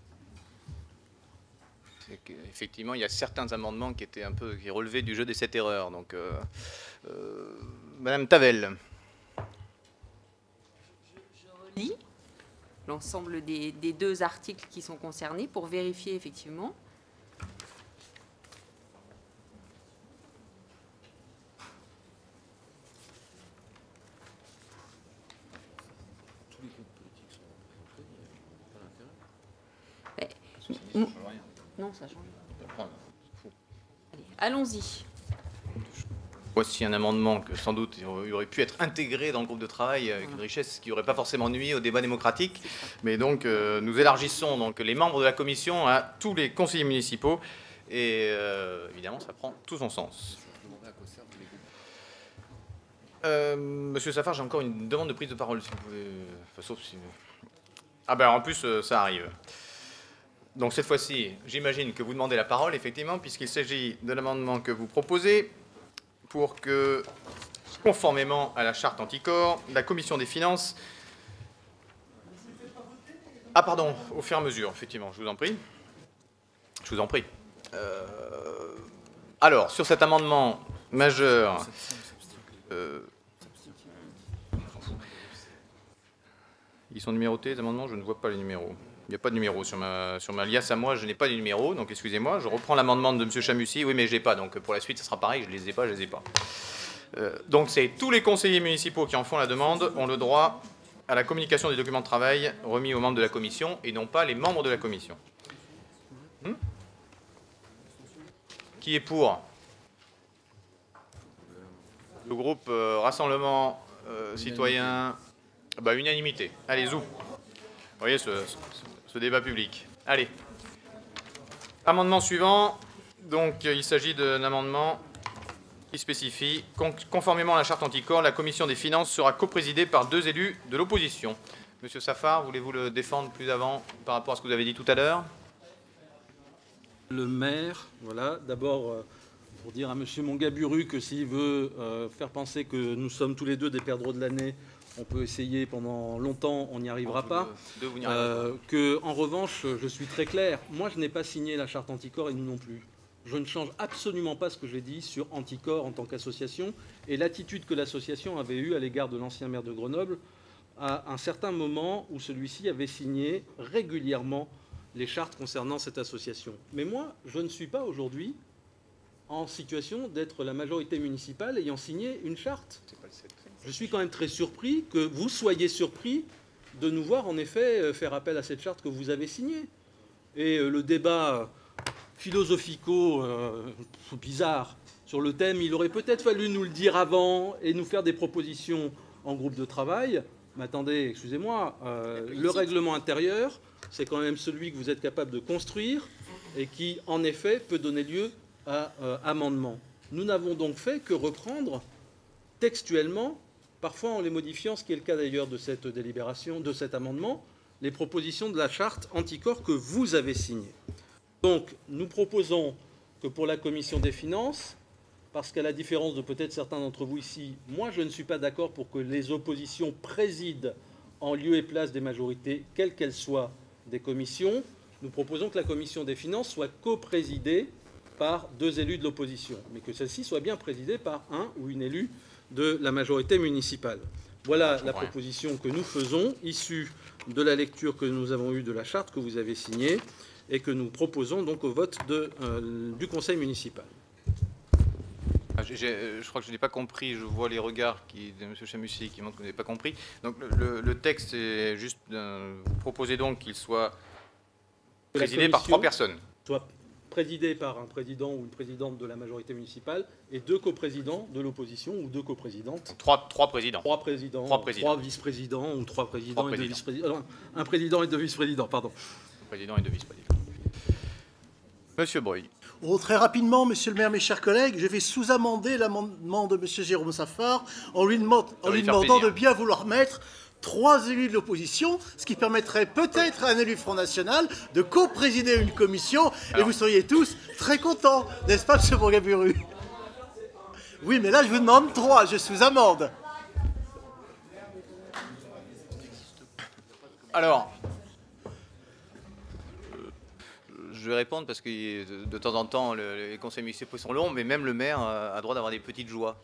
Effectivement, il y a certains amendements qui étaient un peu qui relevaient du jeu des sept erreurs. Donc, euh, euh, Madame Tavel. Je, je relis l'ensemble des, des deux articles qui sont concernés pour vérifier effectivement. Non, ça change. Allez, allons-y. Voici un amendement que sans doute il aurait pu être intégré dans le groupe de travail avec une richesse qui n'aurait pas forcément nuit au débat démocratique. Mais donc euh, nous élargissons donc les membres de la commission à tous les conseillers municipaux et euh, évidemment ça prend tout son sens. Euh, Monsieur Safar, j'ai encore une demande de prise de parole si vous pouvez. Enfin, sauf si. Ah ben en plus euh, ça arrive. Donc cette fois-ci, j'imagine que vous demandez la parole, effectivement, puisqu'il s'agit de l'amendement que vous proposez pour que, conformément à la charte anticorps, la Commission des finances... Ah pardon, au fur et à mesure, effectivement, je vous en prie. Je vous en prie. Euh... Alors, sur cet amendement majeur... Euh... Ils sont numérotés, les amendements? Je ne vois pas les numéros. Il n'y a pas de numéro sur ma, sur ma liasse à moi, je n'ai pas de numéro, donc excusez-moi. Je reprends l'amendement de M. Chamussi. Oui, mais je n'ai pas, donc pour la suite, ce sera pareil, je ne les ai pas, je ne les ai pas. Euh, donc c'est tous les conseillers municipaux qui en font la demande ont le droit à la communication des documents de travail remis aux membres de la commission et non pas les membres de la commission. Hmm? Qui est pour? Le groupe euh, Rassemblement euh, Citoyen, bah, unanimité. Allez, zou. Vous voyez ce, ce, ce débat public. Allez. Amendement suivant. Donc, il s'agit d'un amendement qui spécifie, conformément à la charte anticorps, la commission des finances sera coprésidée par deux élus de l'opposition. Monsieur Safar, voulez-vous le défendre plus avant par rapport à ce que vous avez dit tout à l'heure? Le maire, voilà, d'abord euh, pour dire à Monsieur Mongaburu que s'il veut euh, faire penser que nous sommes tous les deux des perdreaux de l'année, on peut essayer pendant longtemps, on n'y arrivera pas. Deux, vous n'y arriverez Euh, que, en revanche, je suis très clair, moi je n'ai pas signé la charte anticorps et nous non plus. Je ne change absolument pas ce que j'ai dit sur Anticorps en tant qu'association et l'attitude que l'association avait eue à l'égard de l'ancien maire de Grenoble à un certain moment où celui-ci avait signé régulièrement les chartes concernant cette association. Mais moi, je ne suis pas aujourd'hui en situation d'être la majorité municipale ayant signé une charte. Je suis quand même très surpris que vous soyez surpris de nous voir en effet faire appel à cette charte que vous avez signée. Et le débat philosophico euh, bizarre sur le thème, il aurait peut-être fallu nous le dire avant et nous faire des propositions en groupe de travail. Mais attendez, excusez-moi, euh, le règlement intérieur, c'est quand même celui que vous êtes capable de construire et qui, en effet, peut donner lieu à euh, amendement. Nous n'avons donc fait que reprendre textuellement, parfois en les modifiant, ce qui est le cas d'ailleurs de cette délibération, de cet amendement, les propositions de la charte anticorps que vous avez signée. Donc, nous proposons que pour la commission des finances, parce qu'à la différence de peut-être certains d'entre vous ici, moi je ne suis pas d'accord pour que les oppositions président en lieu et place des majorités, quelles qu'elles soient, des commissions. Nous proposons que la commission des finances soit coprésidée par deux élus de l'opposition, mais que celle-ci soit bien présidée par un ou une élue de la majorité municipale. Voilà la proposition que nous faisons, issue de la lecture que nous avons eue de la charte que vous avez signée et que nous proposons donc au vote de, euh, du conseil municipal. Ah, j'ai, j'ai, je crois que je n'ai pas compris. Je vois les regards qui, de M. Chamussi qui montrent que vous n'avez pas compris. Donc le, le texte est juste. Euh, vous proposez donc qu'il soit présidé par trois personnes. Soit présidé par un président ou une présidente de la majorité municipale et deux coprésidents de l'opposition ou deux coprésidentes. Trois, trois présidents. Trois présidents. Trois, présidents. Trois vice-présidents ou trois présidents trois et deux présidents. vice-présidents. Un président et deux vice-présidents, pardon. Président et deux vice-présidents. Monsieur Breuil. Oh, très rapidement, Monsieur le maire, mes chers collègues, je vais sous-amender l'amendement de Monsieur Jérôme Safar en lui, demande, en lui demandant de bien vouloir mettre trois élus de l'opposition, ce qui permettrait peut-être à un élu Front National de co-présider une commission. Alors, et vous seriez tous très contents, n'est-ce pas, Monsieur Mongaburu? Oui, mais là, je vous demande trois, je sous-amende. Alors, je vais répondre parce que de temps en temps, le, les conseils municipaux sont longs, mais même le maire a droit d'avoir des petites joies.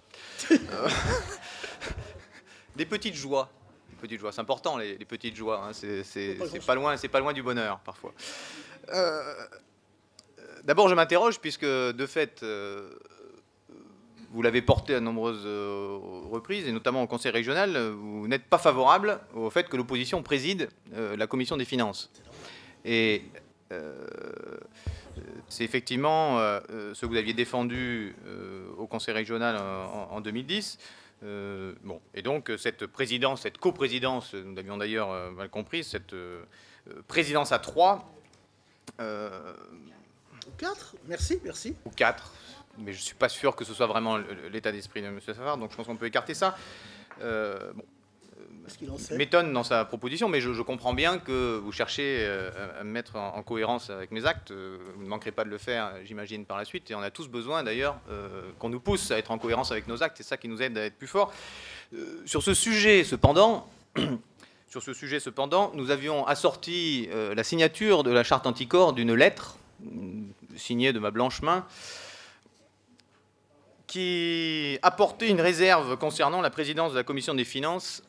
Des petites joies. Des petites joies, c'est important, les, les petites joies. Hein. C'est, c'est, c'est pas loin, c'est pas loin du bonheur, parfois. Euh, d'abord, je m'interroge, puisque, de fait, euh, vous l'avez porté à de nombreuses euh, reprises, et notamment au conseil régional, vous n'êtes pas favorable au fait que l'opposition préside euh, la commission des finances. Et Euh, c'est effectivement euh, ce que vous aviez défendu euh, au conseil régional en, en deux mille dix. Euh, bon, et donc cette présidence, cette coprésidence, nous l'avions d'ailleurs euh, mal compris, cette euh, présidence à trois. Euh, ou quatre, merci, merci. Ou quatre, mais je ne suis pas sûr que ce soit vraiment l'état d'esprit de M. Safar, donc je pense qu'on peut écarter ça. Euh, bon. M'étonne dans sa proposition, mais je, je comprends bien que vous cherchez à, à me mettre en, en cohérence avec mes actes. Vous ne manquerez pas de le faire, j'imagine, par la suite. Et on a tous besoin, d'ailleurs, euh, qu'on nous pousse à être en cohérence avec nos actes. C'est ça qui nous aide à être plus forts. Euh, sur ce sujet, cependant, sur ce sujet, cependant, nous avions assorti euh, la signature de la charte anticorps d'une lettre signée de ma blanche main qui apportait une réserve concernant la présidence de la commission des finances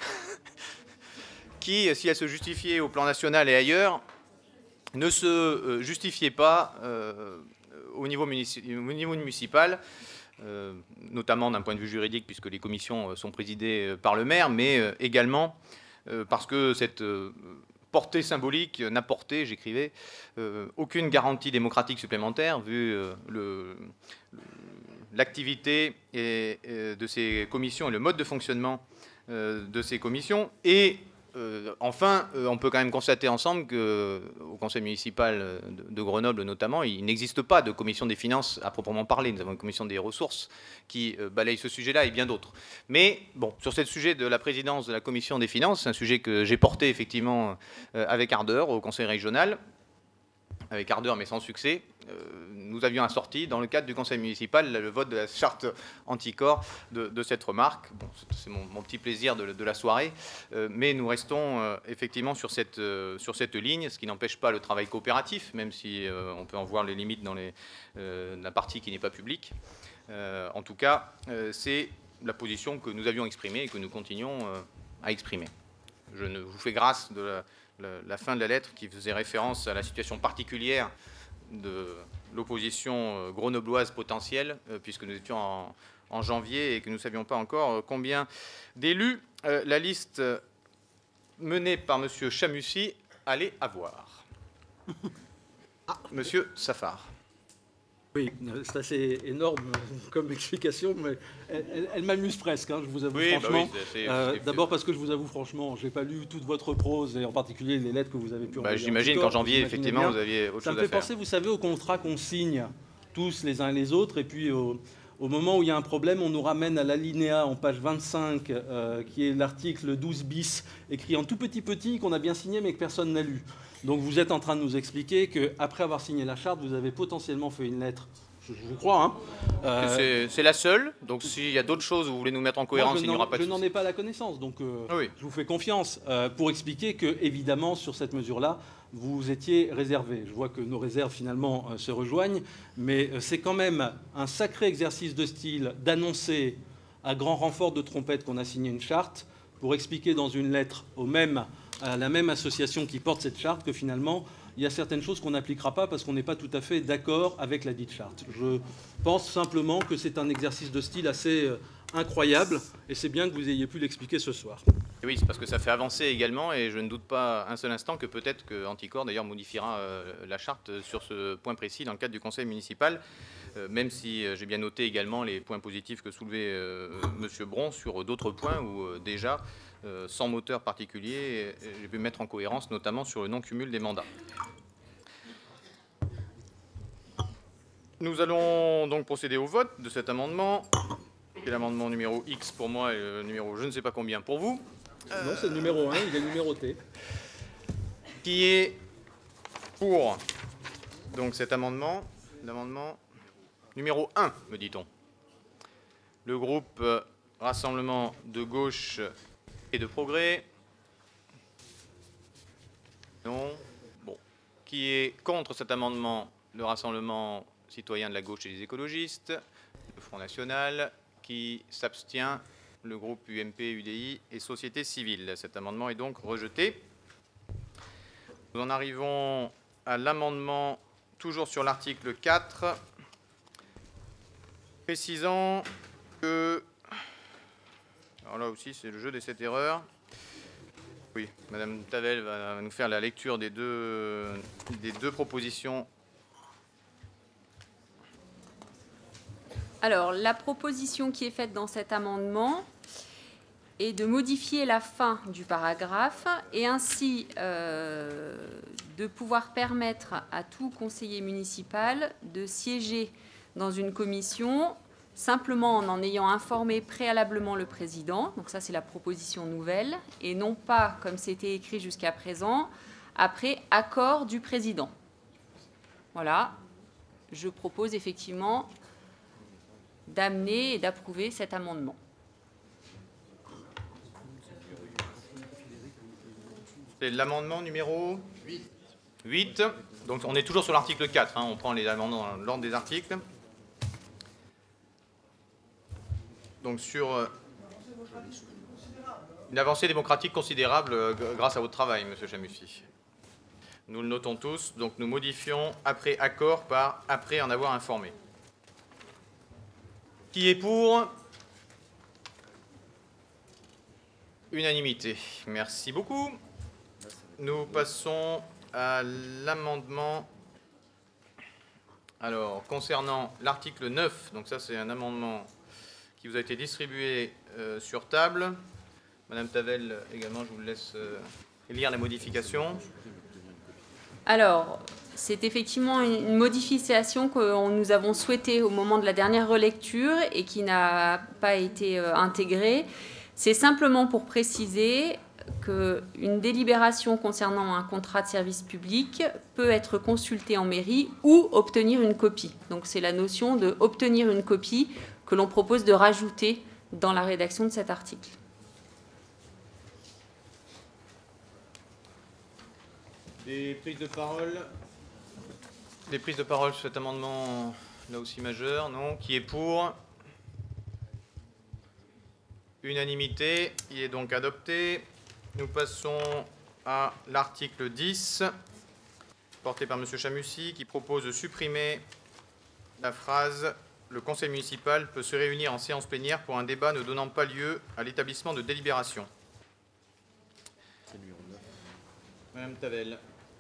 qui, si elle se justifiait au plan national et ailleurs, ne se justifiait pas euh, au, niveau au niveau municipal, euh, notamment d'un point de vue juridique, puisque les commissions sont présidées par le maire, mais euh, également euh, parce que cette euh, portée symbolique n'apportait, j'écrivais, euh, aucune garantie démocratique supplémentaire, vu euh, le, le l'activité de ces commissions et le mode de fonctionnement de ces commissions. Et euh, enfin, on peut quand même constater ensemble qu'au conseil municipal de Grenoble notamment, il n'existe pas de commission des finances à proprement parler. Nous avons une commission des ressources qui balaye ce sujet-là et bien d'autres. Mais bon, sur ce sujet de la présidence de la commission des finances, c'est un sujet que j'ai porté effectivement avec ardeur au conseil régional, avec ardeur mais sans succès. Euh, nous avions assorti dans le cadre du conseil municipal le vote de la charte anticorps de, de cette remarque. Bon, c'est mon, mon petit plaisir de, de la soirée, euh, mais nous restons euh, effectivement sur cette, euh, sur cette ligne, ce qui n'empêche pas le travail coopératif, même si euh, on peut en voir les limites dans les, euh, la partie qui n'est pas publique. Euh, en tout cas, euh, c'est la position que nous avions exprimée et que nous continuons euh, à exprimer. Je ne vous fais grâce de la, la, la fin de la lettre qui faisait référence à la situation particulière de l'opposition grenobloise potentielle, puisque nous étions en, en janvier et que nous ne savions pas encore combien d'élus euh, la liste menée par M. Chamussi allait avoir. Ah. Monsieur Safar. Oui, c'est assez énorme comme explication, mais elle, elle, elle m'amuse presque, hein, je vous avoue oui, franchement. Bah oui, euh, D'abord parce que je vous avoue franchement, je n'ai pas lu toute votre prose, et en particulier les lettres que vous avez pu bah, envoyer. J'imagine qu'en janvier, effectivement, bien. Vous aviez autre Ça chose me fait à faire. penser, vous savez, au contrat qu'on signe tous les uns et les autres, et puis au, au moment où il y a un problème, on nous ramène à l'alinéa en page vingt-cinq, euh, qui est l'article douze bis, écrit en tout petit petit, qu'on a bien signé, mais que personne n'a lu. Donc vous êtes en train de nous expliquer qu'après avoir signé la charte, vous avez potentiellement fait une lettre. Je vous crois. Hein. Euh... C'est la seule. Donc s'il y a d'autres choses où vous voulez nous mettre en cohérence, il n'y aura pas de Je n'en ai pas la connaissance. Donc euh, oui. je vous fais confiance euh, pour expliquer que, évidemment, sur cette mesure-là, vous étiez réservé. Je vois que nos réserves, finalement, euh, se rejoignent. Mais euh, c'est quand même un sacré exercice de style d'annoncer à grand renfort de trompette qu'on a signé une charte pour expliquer dans une lettre au même, à la même association qui porte cette charte que, finalement, il y a certaines choses qu'on n'appliquera pas parce qu'on n'est pas tout à fait d'accord avec la dite charte. Je pense simplement que c'est un exercice de style assez incroyable et c'est bien que vous ayez pu l'expliquer ce soir. Et oui, c'est parce que ça fait avancer également et je ne doute pas un seul instant que peut-être que Anticorps d'ailleurs modifiera euh, la charte sur ce point précis dans le cadre du conseil municipal, euh, même si euh, j'ai bien noté également les points positifs que soulevait euh, M. Bron sur d'autres points où euh, déjà, euh, sans moteur particulier, j'ai pu mettre en cohérence notamment sur le non-cumul des mandats. Nous allons donc procéder au vote de cet amendement. C'est l'amendement numéro X pour moi et le numéro je ne sais pas combien pour vous. Non, c'est le numéro un, il est numéroté. Qui est pour donc cet amendement, l'amendement numéro un, me dit-on. Le groupe euh, Rassemblement de gauche et de progrès. Non. Bon. Qui est contre cet amendement, le Rassemblement citoyen de la gauche et des écologistes, le Front National, qui s'abstient, le groupe U M P, U D I et Société Civile. Cet amendement est donc rejeté. Nous en arrivons à l'amendement, toujours sur l'article quatre, précisant que... Alors là aussi, c'est le jeu des sept erreurs. Oui, Madame Tavel va nous faire la lecture des deux, des deux propositions. Alors, la proposition qui est faite dans cet amendement est de modifier la fin du paragraphe et ainsi euh, de pouvoir permettre à tout conseiller municipal de siéger dans une commission simplement en en ayant informé préalablement le président. Donc ça, c'est la proposition nouvelle et non pas, comme c'était écrit jusqu'à présent, après accord du président. Voilà, je propose effectivement d'amener et d'approuver cet amendement. C'est l'amendement numéro huit. Donc on est toujours sur l'article quatre, hein, on prend les amendements dans l'ordre des articles. Donc sur une avancée démocratique considérable grâce à votre travail, Monsieur Chamussi. Nous le notons tous, donc nous modifions après accord par après en avoir informé. Qui est pour? Unanimité. Merci beaucoup. Nous passons à l'amendement Alors, concernant l'article neuf, donc ça c'est un amendement qui vous a été distribué euh, sur table. Madame Tavel, également, je vous laisse euh, lire la modification. Alors, c'est effectivement une modification que nous avons souhaitée au moment de la dernière relecture et qui n'a pas été euh, intégrée. C'est simplement pour préciser qu'une délibération concernant un contrat de service public peut être consultée en mairie ou obtenir une copie. Donc c'est la notion de obtenir une copie que l'on propose de rajouter dans la rédaction de cet article. Des prises de parole Des prises de parole sur cet amendement, là aussi majeur, non? Qui est pour? Unanimité, il est donc adopté. Nous passons à l'article dix, porté par M. Chamussy, qui propose de supprimer la phrase « Le conseil municipal peut se réunir en séance plénière pour un débat ne donnant pas lieu à l'établissement de délibération ». Madame Tavel.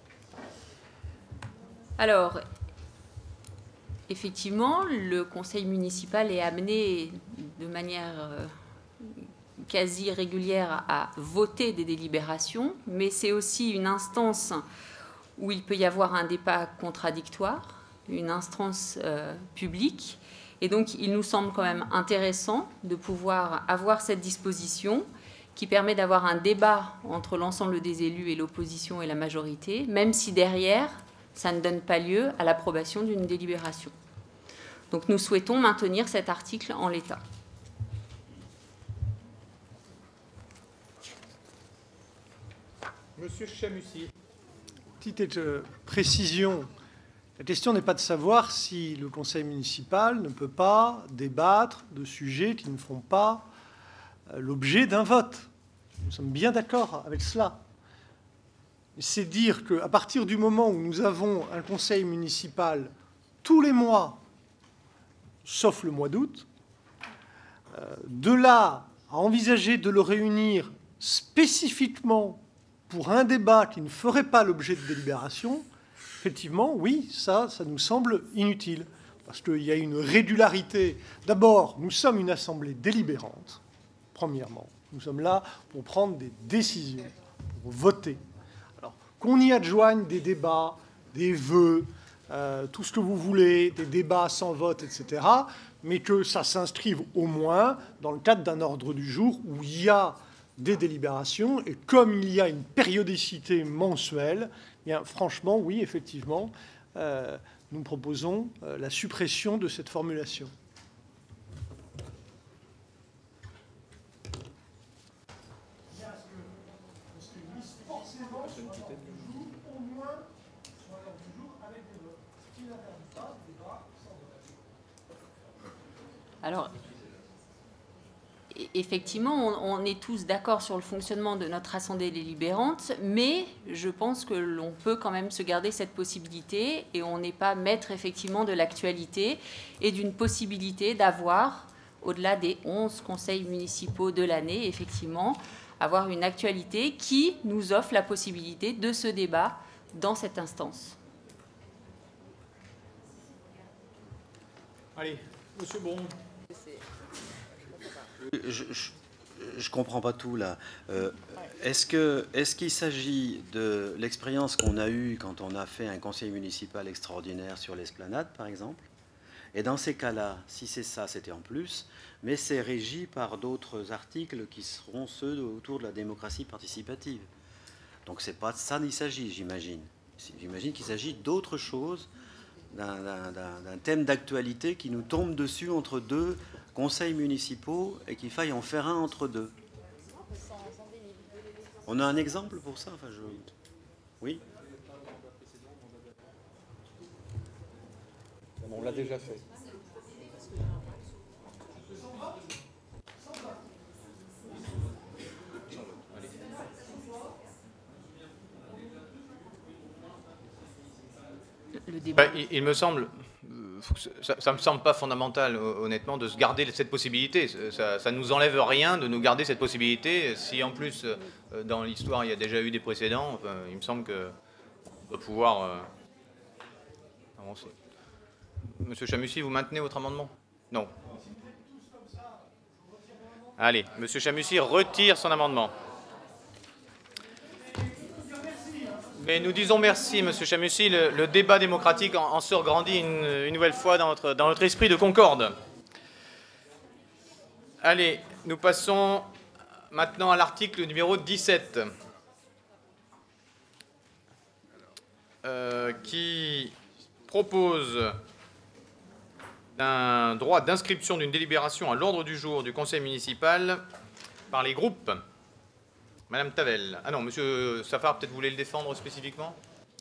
Alors, effectivement, le conseil municipal est amené de manière euh, quasi régulière à voter des délibérations, mais c'est aussi une instance où il peut y avoir un débat contradictoire, une instance euh, publique. Et donc, il nous semble quand même intéressant de pouvoir avoir cette disposition qui permet d'avoir un débat entre l'ensemble des élus et l'opposition et la majorité, même si derrière, ça ne donne pas lieu à l'approbation d'une délibération. Donc, nous souhaitons maintenir cet article en l'état. Monsieur Chamussy. Petite précision. La question n'est pas de savoir si le conseil municipal ne peut pas débattre de sujets qui ne font pas l'objet d'un vote. Nous sommes bien d'accord avec cela. C'est dire qu'à partir du moment où nous avons un conseil municipal tous les mois, sauf le mois d'août, de là à envisager de le réunir spécifiquement pour un débat qui ne ferait pas l'objet de délibération, effectivement, oui, ça, ça nous semble inutile. Parce qu'il y a une régularité. D'abord, nous sommes une assemblée délibérante, premièrement. Nous sommes là pour prendre des décisions, pour voter. Alors, qu'on y adjoigne des débats, des vœux, euh, tout ce que vous voulez, des débats sans vote, et cetera, mais que ça s'inscrive au moins dans le cadre d'un ordre du jour où il y a des délibérations, et comme il y a une périodicité mensuelle, eh bien, franchement, oui, effectivement, euh, nous proposons euh, la suppression de cette formulation. Alors, effectivement, on, on est tous d'accord sur le fonctionnement de notre assemblée délibérante, mais je pense que l'on peut quand même se garder cette possibilité et on n'est pas maître effectivement de l'actualité et d'une possibilité d'avoir, au-delà des onze conseils municipaux de l'année, effectivement, avoir une actualité qui nous offre la possibilité de ce débat dans cette instance. Allez, Monsieur Bron. Je ne comprends pas tout là. Euh, est-ce que, est-ce qu'il s'agit de l'expérience qu'on a eue quand on a fait un conseil municipal extraordinaire sur l'Esplanade, par exemple? Et dans ces cas-là, si c'est ça, c'était en plus, mais c'est régi par d'autres articles qui seront ceux autour de la démocratie participative. Donc c'est pas de ça qu'il s'agit, j'imagine. J'imagine qu'il s'agit d'autre chose, d'un, d'un, d'un thème d'actualité qui nous tombe dessus entre deux conseils municipaux et qu'il faille en faire un entre deux. On a un exemple pour ça, enfin, je... Oui. On l'a déjà fait. Le débat. Il, il me semble... Ça ne me semble pas fondamental, honnêtement, de se garder cette possibilité. Ça ne nous enlève rien de nous garder cette possibilité. Si en plus, dans l'histoire, il y a déjà eu des précédents, enfin, il me semble qu'on doit pouvoir euh, avancer. Monsieur Chamussi, vous maintenez votre amendement? Non. Allez, Monsieur Chamussi retire son amendement. Mais nous disons merci, Monsieur Chamussi. Le, le débat démocratique en, en se regrandit une, une nouvelle fois dans notre, dans notre esprit de concorde. Allez, nous passons maintenant à l'article numéro dix-sept, euh, qui propose un droit d'inscription d'une délibération à l'ordre du jour du conseil municipal par les groupes. Madame Tavel. Ah non, Monsieur Safar, peut-être vous voulez le défendre spécifiquement?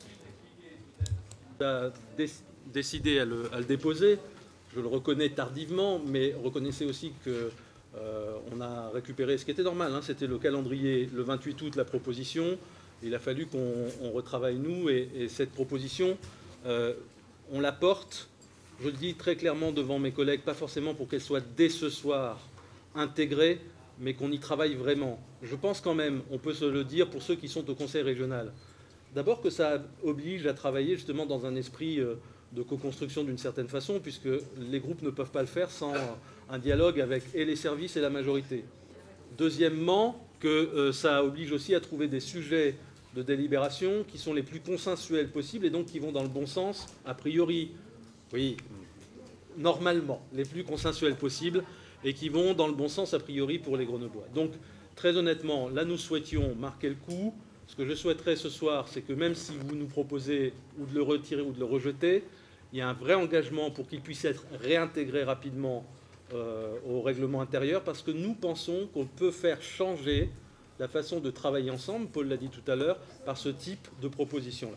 On a décidé à le, à le déposer. Je le reconnais tardivement, mais reconnaissez aussi que euh, on a récupéré ce qui était normal. Hein, c'était le calendrier le vingt-huit août, la proposition. Il a fallu qu'on on retravaille nous et, et cette proposition, euh, on la porte. Je le dis très clairement devant mes collègues, pas forcément pour qu'elle soit dès ce soir intégrée, mais qu'on y travaille vraiment. Je pense quand même, on peut se le dire pour ceux qui sont au conseil régional, d'abord que ça oblige à travailler justement dans un esprit de co-construction d'une certaine façon, puisque les groupes ne peuvent pas le faire sans un dialogue avec et les services et la majorité. Deuxièmement, que ça oblige aussi à trouver des sujets de délibération qui sont les plus consensuels possibles et donc qui vont dans le bon sens, a priori, oui, normalement, les plus consensuels possibles, et qui vont dans le bon sens a priori pour les Grenoblois. Donc, très honnêtement, là, nous souhaitions marquer le coup. Ce que je souhaiterais ce soir, c'est que même si vous nous proposez ou de le retirer ou de le rejeter, il y a un vrai engagement pour qu'il puisse être réintégré rapidement euh, au règlement intérieur, parce que nous pensons qu'on peut faire changer la façon de travailler ensemble, Paul l'a dit tout à l'heure, par ce type de proposition-là.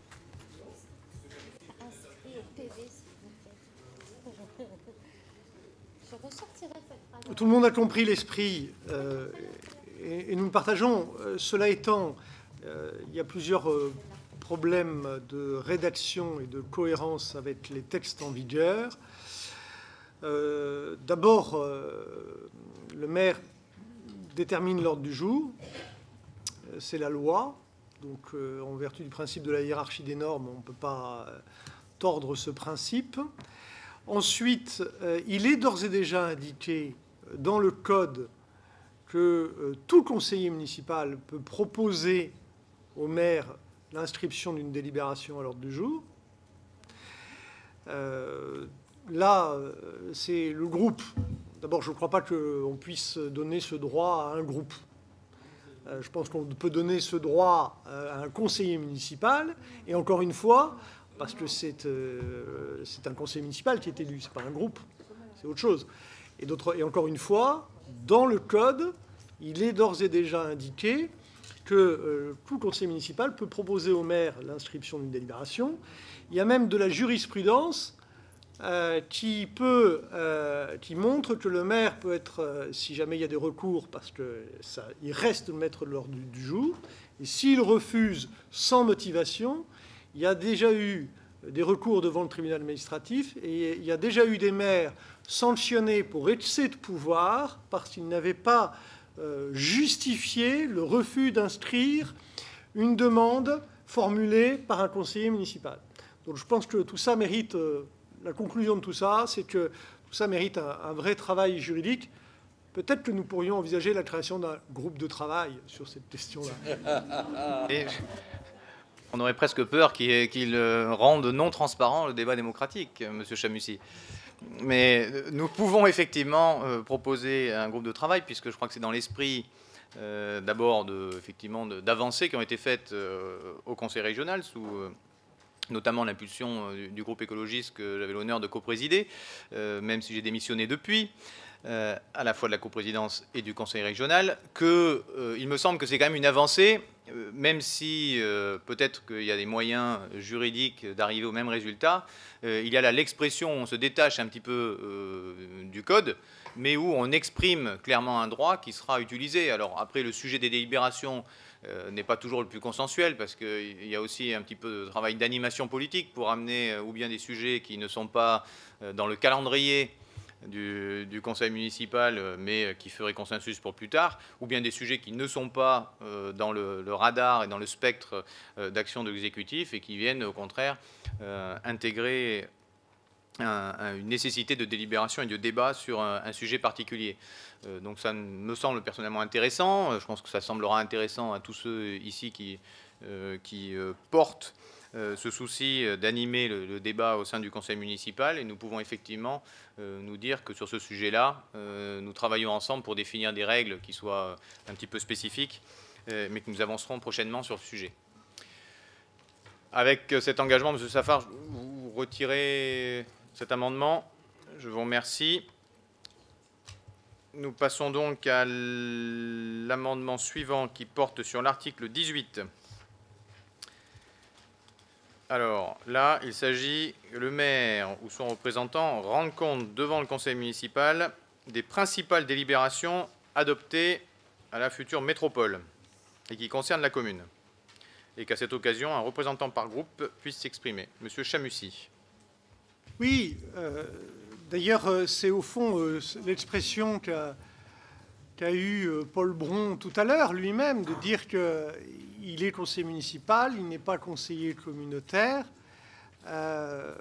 Tout le monde a compris l'esprit euh, et, et nous le partageons. Euh, cela étant, euh, il y a plusieurs euh, problèmes de rédaction et de cohérence avec les textes en vigueur. Euh, D'abord, euh, le maire détermine l'ordre du jour. C'est la loi. Donc, euh, en vertu du principe de la hiérarchie des normes, on ne peut pas euh, tordre ce principe. Ensuite, euh, il est d'ores et déjà indiqué dans le code que euh, tout conseiller municipal peut proposer au maire l'inscription d'une délibération à l'ordre du jour. Euh, là, c'est le groupe. D'abord, je ne crois pas qu'on puisse donner ce droit à un groupe. Euh, je pense qu'on peut donner ce droit à un conseiller municipal. Et encore une fois, parce que c'est euh, un conseil municipal qui est élu, ce n'est pas un groupe, c'est autre chose. Et, et encore une fois, dans le code, il est d'ores et déjà indiqué que euh, tout conseil municipal peut proposer au maire l'inscription d'une délibération. Il y a même de la jurisprudence euh, qui, peut, euh, qui montre que le maire peut être, euh, si jamais il y a des recours, parce qu'il reste le maître de l'ordre du, du jour, et s'il refuse sans motivation, il y a déjà eu des recours devant le tribunal administratif et il y a déjà eu des maires sanctionnés pour excès de pouvoir parce qu'ils n'avaient pas euh, justifié le refus d'inscrire une demande formulée par un conseiller municipal. Donc je pense que tout ça mérite, euh, la conclusion de tout ça, c'est que tout ça mérite un, un vrai travail juridique. Peut-être que nous pourrions envisager la création d'un groupe de travail sur cette question-là. Et... On aurait presque peur qu'il qu'il rende non transparent le débat démocratique, Monsieur Chamussi. Mais nous pouvons effectivement proposer un groupe de travail, puisque je crois que c'est dans l'esprit euh, d'abord d'avancées qui ont été faites euh, au Conseil régional, sous euh, notamment l'impulsion du, du groupe écologiste que j'avais l'honneur de coprésider, euh, même si j'ai démissionné depuis. Euh, à la fois de la coprésidence et du conseil régional, qu'il euh, me semble que c'est quand même une avancée, euh, même si euh, peut-être qu'il y a des moyens juridiques d'arriver au même résultat. Euh, il y a là l'expression, on se détache un petit peu euh, du code, mais où on exprime clairement un droit qui sera utilisé. Alors après, le sujet des délibérations euh, n'est pas toujours le plus consensuel, parce qu'il y a aussi un petit peu de travail d'animation politique pour amener euh, ou bien des sujets qui ne sont pas euh, dans le calendrier Du, du conseil municipal, mais qui ferait consensus pour plus tard, ou bien des sujets qui ne sont pas euh, dans le, le radar et dans le spectre euh, d'action de l'exécutif et qui viennent au contraire euh, intégrer un, un, une nécessité de délibération et de débat sur un, un sujet particulier. Euh, donc ça me semble personnellement intéressant. Je pense que ça semblera intéressant à tous ceux ici qui, euh, qui euh, portent euh, ce souci d'animer le, le débat au sein du conseil municipal. Et nous pouvons effectivement euh, nous dire que sur ce sujet-là, euh, nous travaillons ensemble pour définir des règles qui soient un petit peu spécifiques, euh, mais que nous avancerons prochainement sur le sujet. Avec cet engagement, M. Safar, vous retirez cet amendement. Je vous remercie. Nous passons donc à l'amendement suivant qui porte sur l'article dix-huit. Alors là, il s'agit que le maire ou son représentant rende compte devant le conseil municipal des principales délibérations adoptées à la future métropole et qui concernent la commune. Et qu'à cette occasion, un représentant par groupe puisse s'exprimer. Monsieur Chamussy. Oui, euh, d'ailleurs, c'est au fond euh, l'expression qu'a qu'a eue euh, Paul Bron tout à l'heure lui-même, de dire qu'il est conseiller municipal, il n'est pas conseiller communautaire. Euh,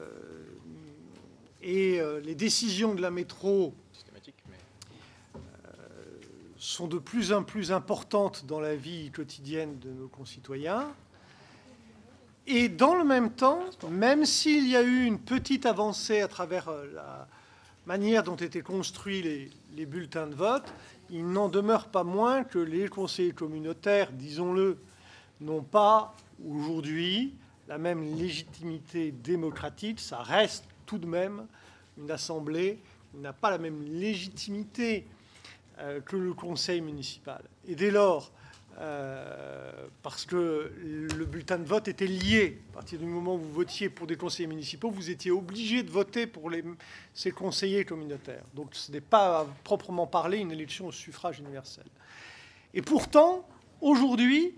et euh, les décisions de la métro euh, sont de plus en plus importantes dans la vie quotidienne de nos concitoyens. Et dans le même temps, même s'il y a eu une petite avancée à travers la manière dont étaient construits les, les bulletins de vote, il n'en demeure pas moins que les conseillers communautaires, disons-le, n'ont pas aujourd'hui la même légitimité démocratique. Ça reste tout de même une assemblée qui n'a pas la même légitimité euh, que le conseil municipal. Et dès lors, Euh, parce que le bulletin de vote était lié. À partir du moment où vous votiez pour des conseillers municipaux, vous étiez obligé de voter pour les, ces conseillers communautaires. Donc ce n'est pas à proprement parler une élection au suffrage universel. Et pourtant, aujourd'hui,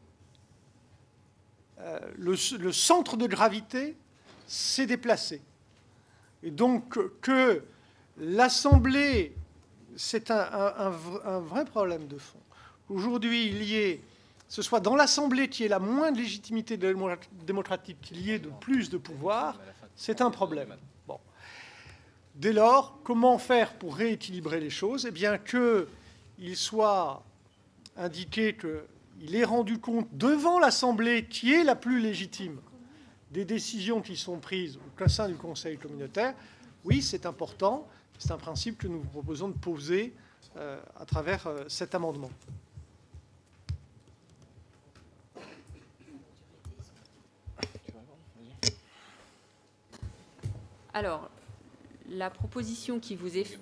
euh, le, le centre de gravité s'est déplacé. Et donc que l'Assemblée, c'est un, un, un, un vrai problème de fond. Aujourd'hui, il y ait, ce soit dans l'Assemblée qui ait la moindre légitimité démocratique, qu'il y ait de plus de pouvoir, c'est un problème. Bon. Dès lors, comment faire pour rééquilibrer les choses? Eh bien, qu'il soit indiqué qu'il est rendu compte devant l'Assemblée qui est la plus légitime des décisions qui sont prises au sein du Conseil communautaire. Oui, c'est important. C'est un principe que nous vous proposons de poser euh, à travers euh, cet amendement. Alors, la proposition qui vous est,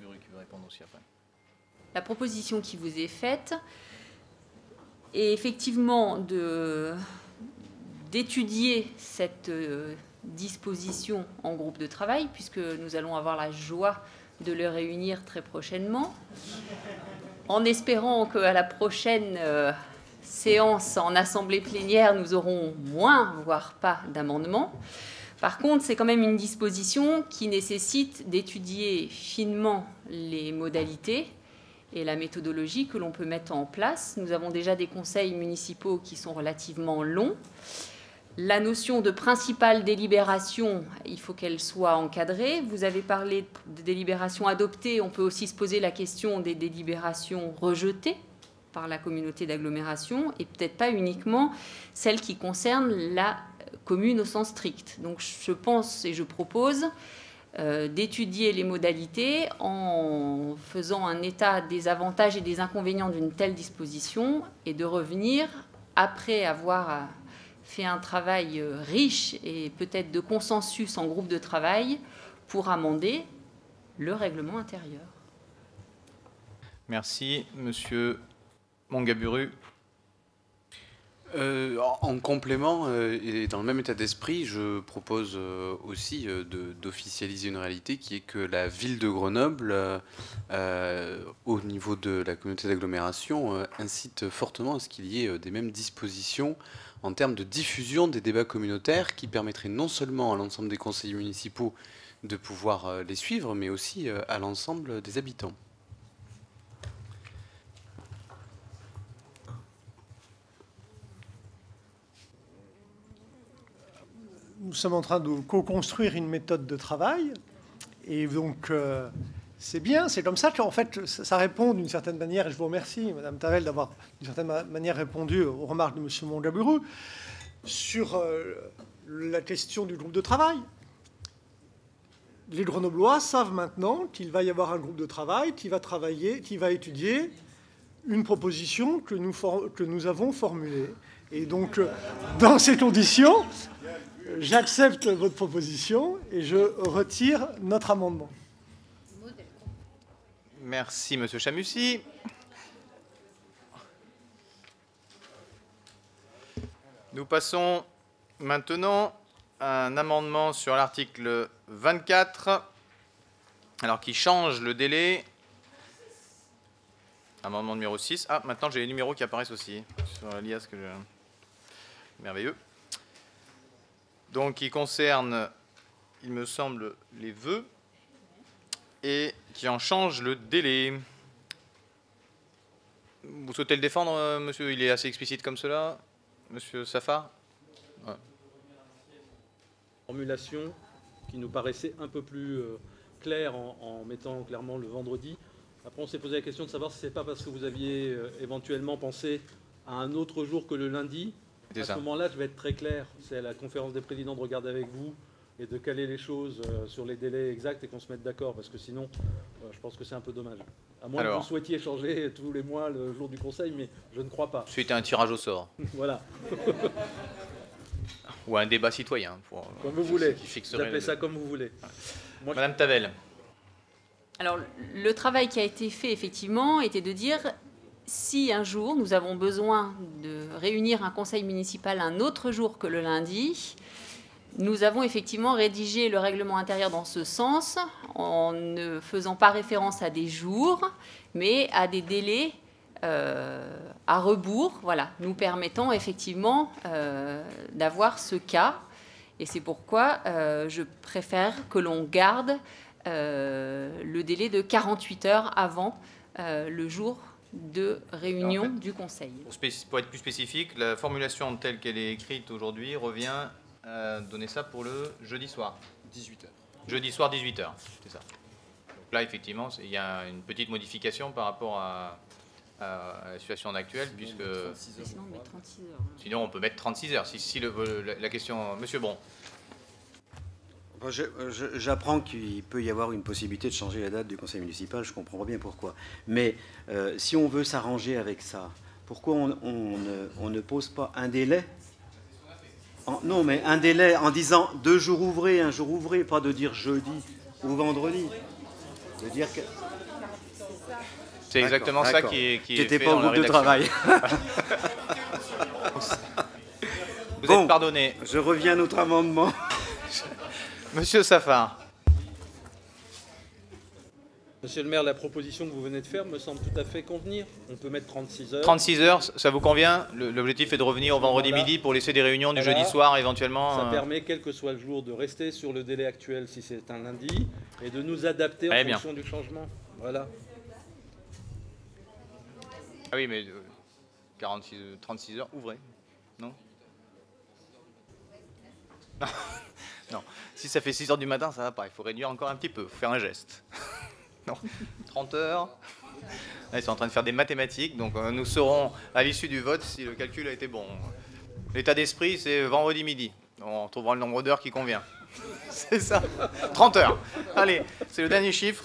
la proposition qui vous est faite est effectivement de, d'étudier cette disposition en groupe de travail, puisque nous allons avoir la joie de le réunir très prochainement, en espérant qu'à la prochaine euh, séance en assemblée plénière, nous aurons moins, voire pas, d'amendements. Par contre, c'est quand même une disposition qui nécessite d'étudier finement les modalités et la méthodologie que l'on peut mettre en place. Nous avons déjà des conseils municipaux qui sont relativement longs. La notion de principale délibération, il faut qu'elle soit encadrée. Vous avez parlé de délibérations adoptées. On peut aussi se poser la question des délibérations rejetées par la communauté d'agglomération et peut-être pas uniquement celles qui concernent la commune au sens strict. Donc je pense et je propose euh, d'étudier les modalités en faisant un état des avantages et des inconvénients d'une telle disposition et de revenir, après avoir fait un travail riche et peut-être de consensus en groupe de travail, pour amender le règlement intérieur. Merci. Monsieur Mongaburu. Euh, en complément euh, et dans le même état d'esprit, je propose euh, aussi euh, de, d'officialiser une réalité qui est que la ville de Grenoble, euh, au niveau de la communauté d'agglomération, euh, incite fortement à ce qu'il y ait euh, des mêmes dispositions en termes de diffusion des débats communautaires qui permettraient non seulement à l'ensemble des conseillers municipaux de pouvoir euh, les suivre, mais aussi euh, à l'ensemble des habitants. Nous sommes en train de co-construire une méthode de travail Et donc, euh, c'est bien, c'est comme ça qu'en fait, ça, ça répond d'une certaine manière, et je vous remercie, Madame Tavel, d'avoir d'une certaine ma- manière répondu aux remarques de Monsieur Mongaburu sur euh, la question du groupe de travail. Les Grenoblois savent maintenant qu'il va y avoir un groupe de travail qui va travailler, qui va étudier une proposition que nous, for- que nous avons formulée. Et donc, euh, dans ces conditions, j'accepte votre proposition et je retire notre amendement. Merci, Monsieur Chamussy. Nous passons maintenant à un amendement sur l'article vingt-quatre, alors qui change le délai. Amendement numéro six. Ah, maintenant j'ai les numéros qui apparaissent aussi sur l'I A S que je... Merveilleux. Donc, qui concerne, il me semble, les vœux et qui en change le délai. Vous souhaitez le défendre, euh, monsieur? Il est assez explicite comme cela, monsieur Safar. Ouais. Formulation qui nous paraissait un peu plus euh, claire en, en mettant clairement le vendredi. Après, on s'est posé la question de savoir si ce n'est pas parce que vous aviez euh, éventuellement pensé à un autre jour que le lundi. À ce moment-là, je vais être très clair. C'est à la conférence des présidents de regarder avec vous et de caler les choses euh, sur les délais exacts et qu'on se mette d'accord, parce que sinon, euh, je pense que c'est un peu dommage. À moins Alors, que vous souhaitiez changer tous les mois le jour du Conseil, mais je ne crois pas. Suite à un tirage au sort. Voilà. Ou un débat citoyen. Pour, comme vous voulez. Qui Vous fixerait appelez le... ça comme vous voulez. Moi, Madame Tavel. Alors, le travail qui a été fait, effectivement, était de dire, si un jour nous avons besoin de réunir un conseil municipal un autre jour que le lundi, nous avons effectivement rédigé le règlement intérieur dans ce sens, en ne faisant pas référence à des jours, mais à des délais euh, à rebours, voilà, nous permettant effectivement euh, d'avoir ce cas. Et c'est pourquoi euh, je préfère que l'on garde euh, le délai de quarante-huit heures avant euh, le jour de réunion Alors, en fait, du Conseil. Pour, spéc- pour être plus spécifique, la formulation telle qu'elle est écrite aujourd'hui revient à donner ça pour le jeudi soir. dix-huit heures. Jeudi soir, dix-huit heures, c'est ça. Donc là, effectivement, il y a une petite modification par rapport à, à- à la situation actuelle, puisque Sinon, on met trente-six heures. sinon on peut mettre trente-six heures. Si, si le- la, la question... Monsieur Bron. Bon, je- je- J'apprends qu'il peut y avoir une possibilité de changer la date du conseil municipal, je comprends bien pourquoi. Mais euh, si on veut s'arranger avec ça, pourquoi on, on ne, on ne pose pas un délai en, Non, mais un délai en disant deux jours ouvrés, un jour ouvré, pas de dire jeudi ou vendredi. De dire que... C'est exactement ça qui est, qui est J'étais fait pas au dans la groupe de rédaction. travail. Vous Bon, êtes pardonné. Je reviens à notre amendement. Monsieur Safar. Monsieur le maire, la proposition que vous venez de faire me semble tout à fait convenir. On peut mettre trente-six heures. trente-six heures, ça vous convient? Le- L'objectif est de revenir au vendredi Voilà. midi pour laisser des réunions du Voilà. jeudi soir éventuellement. Ça euh, permet, quel que soit le jour, de rester sur le délai actuel si c'est un lundi et de nous adapter en Très bien. fonction du changement. Voilà. Ah oui, mais euh, quarante-six, euh, trente-six heures, ouvrez. Non Non. Non. Si ça fait six heures du matin, ça va pas. Il faut réduire encore un petit peu. Il faut faire un geste. Non. trente heures. Là, ils sont en train de faire des mathématiques. Donc, euh, nous saurons à l'issue du vote si le calcul a été bon. L'état d'esprit, c'est vendredi midi. On trouvera le nombre d'heures qui convient. C'est ça. trente heures. Allez, c'est le dernier chiffre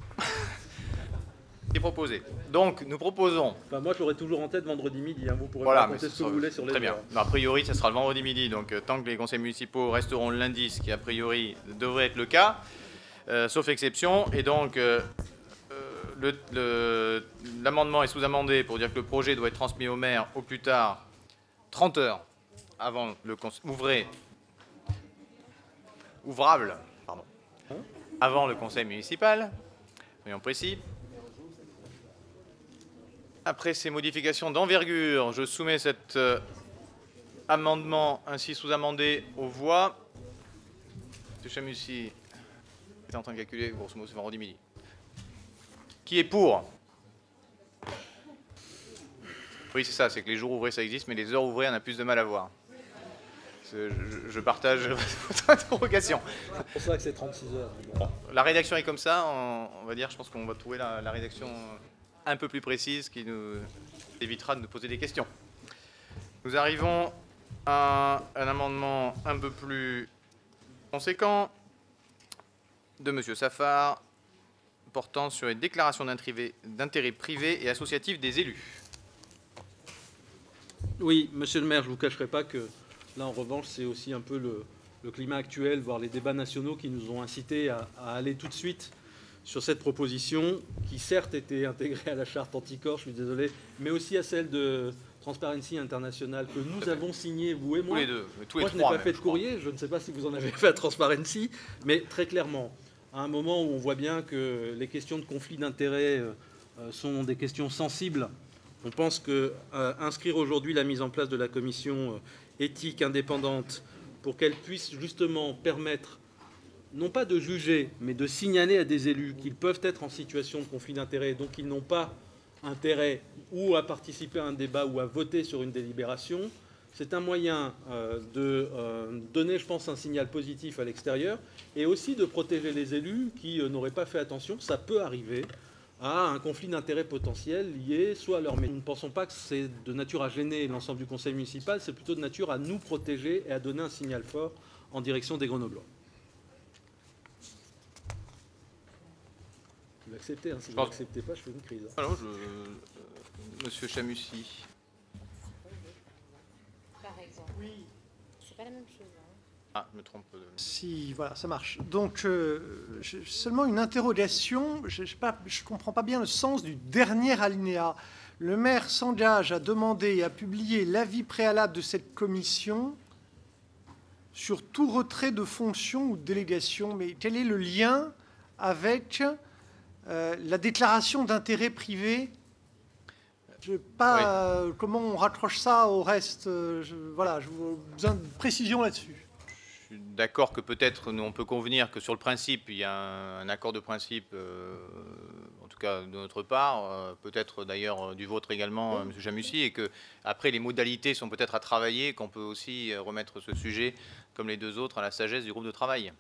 qui est proposé. Donc, nous proposons... Enfin, moi, j'aurai toujours en tête vendredi midi. Hein. Vous pourrez Voilà, raconter mais ce que ça- vous voulez sur les Très bien. heures. Non, a priori, ça sera le vendredi midi. Donc, euh, tant que les conseils municipaux resteront le lundi, ce qui a priori devrait être le cas, euh, sauf exception. Et donc, euh, euh, le- le- l'amendement est sous-amendé pour dire que le projet doit être transmis au maire au plus tard trente heures avant le conseil. Ouvré. Ouvrable. Pardon. Avant le conseil municipal. Soyons précis. Après ces modifications d'envergure, je soumets cet euh, amendement ainsi sous-amendé aux voix. M. Chamussy est en train de calculer, grosso modo, c'est vendredi midi. Qui est pour? Oui, c'est ça, c'est que les jours ouvrés, ça existe, mais les heures ouvrées, on a plus de mal à voir. Je, je partage votre interrogation. C'est pour ça que c'est trente-six heures. Bon, la rédaction est comme ça, on, on va dire, je pense qu'on va trouver la, la rédaction un peu plus précise qui nous évitera de nous poser des questions. Nous arrivons à un amendement un peu plus conséquent de M. Safar portant sur les déclarations d'intérêt privé et associatif des élus. Oui, monsieur le maire, je ne vous cacherai pas que là, en revanche, c'est aussi un peu le, le climat actuel, voire les débats nationaux qui nous ont incités à, à aller tout de suite sur cette proposition qui, certes, était intégrée à la charte anticorps, je suis désolé, mais aussi à celle de Transparency International que nous avons signée, vous et moi. Tous les deux, tous les moi, je n'ai trois, pas même, fait de je crois. courrier, je ne sais pas si vous en avez fait à Transparency, mais très clairement, à un moment où on voit bien que les questions de conflit d'intérêts euh, sont des questions sensibles, on pense que euh, inscrire aujourd'hui la mise en place de la commission euh, éthique indépendante pour qu'elle puisse justement permettre, non pas de juger, mais de signaler à des élus qu'ils peuvent être en situation de conflit d'intérêts, donc ils n'ont pas intérêt ou à participer à un débat ou à voter sur une délibération, c'est un moyen euh, de euh, donner, je pense, un signal positif à l'extérieur et aussi de protéger les élus qui euh, n'auraient pas fait attention, ça peut arriver, à un conflit d'intérêts potentiel lié soit à leur métier. Nous ne pensons pas que c'est de nature à gêner l'ensemble du conseil municipal, c'est plutôt de nature à nous protéger et à donner un signal fort en direction des Grenoblois. Vous l'acceptez, hein, si vous ne l'acceptez pas, je fais une crise. Hein. Alors, je... euh, Monsieur Chamussy. Par exemple. Oui. C'est pas la même chose. Hein. Ah, je me trompe. De... Si, voilà, ça marche. Donc, euh, j'ai seulement une interrogation. Je ne comprends pas bien le sens du dernier alinéa. Le maire s'engage à demander et à publier l'avis préalable de cette commission sur tout retrait de fonction ou de délégation. Mais quel est le lien avec euh, la déclaration d'intérêt privé? Je ne sais pas oui. euh, comment on raccroche ça au reste. Euh, je, voilà, j'ai besoin de précision là-dessus. Je suis d'accord que peut-être nous on peut convenir que sur le principe il y a un, un accord de principe, euh, en tout cas de notre part, euh, peut-être d'ailleurs du vôtre également, euh, M. Chamussy, et que après les modalités sont peut-être à travailler, qu'on peut aussi remettre ce sujet, comme les deux autres, à la sagesse du groupe de travail.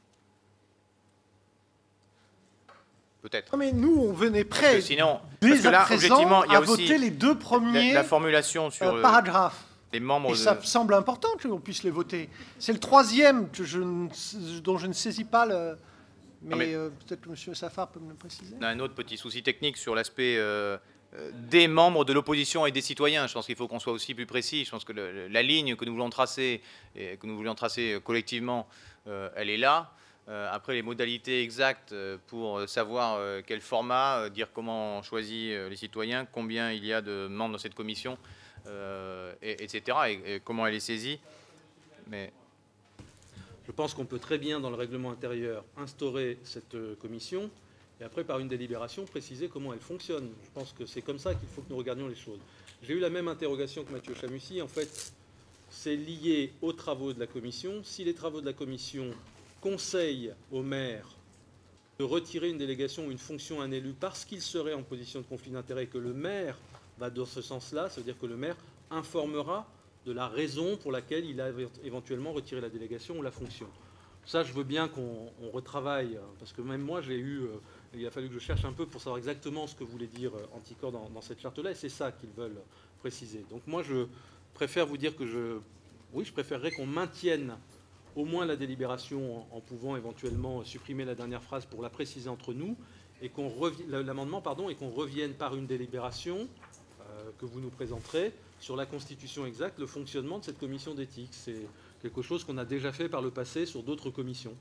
Peut-être. Non mais nous, on venait prêts, sinon, dès parce que là, à présent, objectivement, il y a à aussi voter les deux premiers la, la formulation sur euh, paragraphes. Les membres et de... ça me semble important qu'on puisse les voter. C'est le troisième que je ne, dont je ne saisis pas le... Mais, mais... euh, peut-être que M. Safar peut me le préciser. On a un autre petit souci technique sur l'aspect euh, euh, des membres de l'opposition et des citoyens. Je pense qu'il faut qu'on soit aussi plus précis. Je pense que le, la ligne que nous voulons tracer, et que nous voulions tracer collectivement, euh, elle est là. Euh, après, les modalités exactes pour savoir euh, quel format, euh, dire comment on choisit euh, les citoyens, combien il y a de membres dans cette commission, euh, et, etc., et, et comment elle est saisie. Mais... Je pense qu'on peut très bien, dans le règlement intérieur, instaurer cette euh, commission, et après, par une délibération, préciser comment elle fonctionne. Je pense que c'est comme ça qu'il faut que nous regardions les choses. J'ai eu la même interrogation que Mathieu Chamussy. En fait, c'est lié aux travaux de la commission. Si les travaux de la commission conseille au maire de retirer une délégation ou une fonction à un élu parce qu'il serait en position de conflit d'intérêt et que le maire va dans ce sens-là, c'est-à-dire que le maire informera de la raison pour laquelle il a éventuellement retiré la délégation ou la fonction. Ça, je veux bien qu'on retravaille, parce que même moi, j'ai eu, euh, il a fallu que je cherche un peu pour savoir exactement ce que voulait dire euh, Anticorps dans, dans cette charte-là, et c'est ça qu'ils veulent préciser. Donc moi, je préfère vous dire que je, oui, je préférerais qu'on maintienne au moins la délibération en, en pouvant éventuellement supprimer la dernière phrase pour la préciser entre nous, et qu'on l'amendement, pardon, et qu'on revienne par une délibération euh, que vous nous présenterez sur la constitution exacte, le fonctionnement de cette commission d'éthique. C'est quelque chose qu'on a déjà fait par le passé sur d'autres commissions.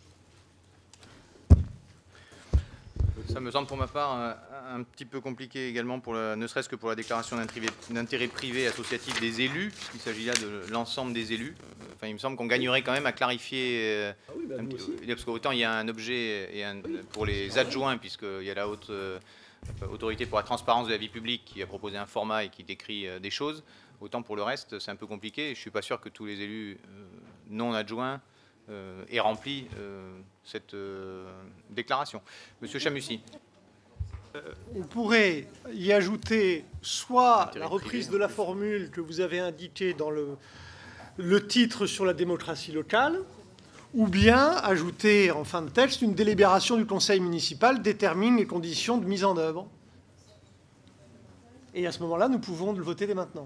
Ça me semble pour ma part un, un petit peu compliqué également, pour la, ne serait-ce que pour la déclaration d'intérêt privé associatif des élus, puisqu'il s'agit là de l'ensemble des élus. Enfin, il me semble qu'on gagnerait quand même à clarifier, ah oui, bah un petit, parce qu'autant il y a un objet et un, oui, pour les adjoints, puisqu'il y a la haute euh, autorité pour la transparence de la vie publique qui a proposé un format et qui décrit euh, des choses, autant pour le reste c'est un peu compliqué. Je ne suis pas sûr que tous les élus euh, non adjoints Euh, et rempli euh, cette euh, déclaration. Monsieur Chamussy. Euh, on pourrait y ajouter soit Intérêt la reprise privé, de la formule que vous avez indiquée dans le, le titre sur la démocratie locale, ou bien ajouter en fin de texte une délibération du conseil municipal détermine les conditions de mise en œuvre. Et à ce moment-là, nous pouvons le voter dès maintenant.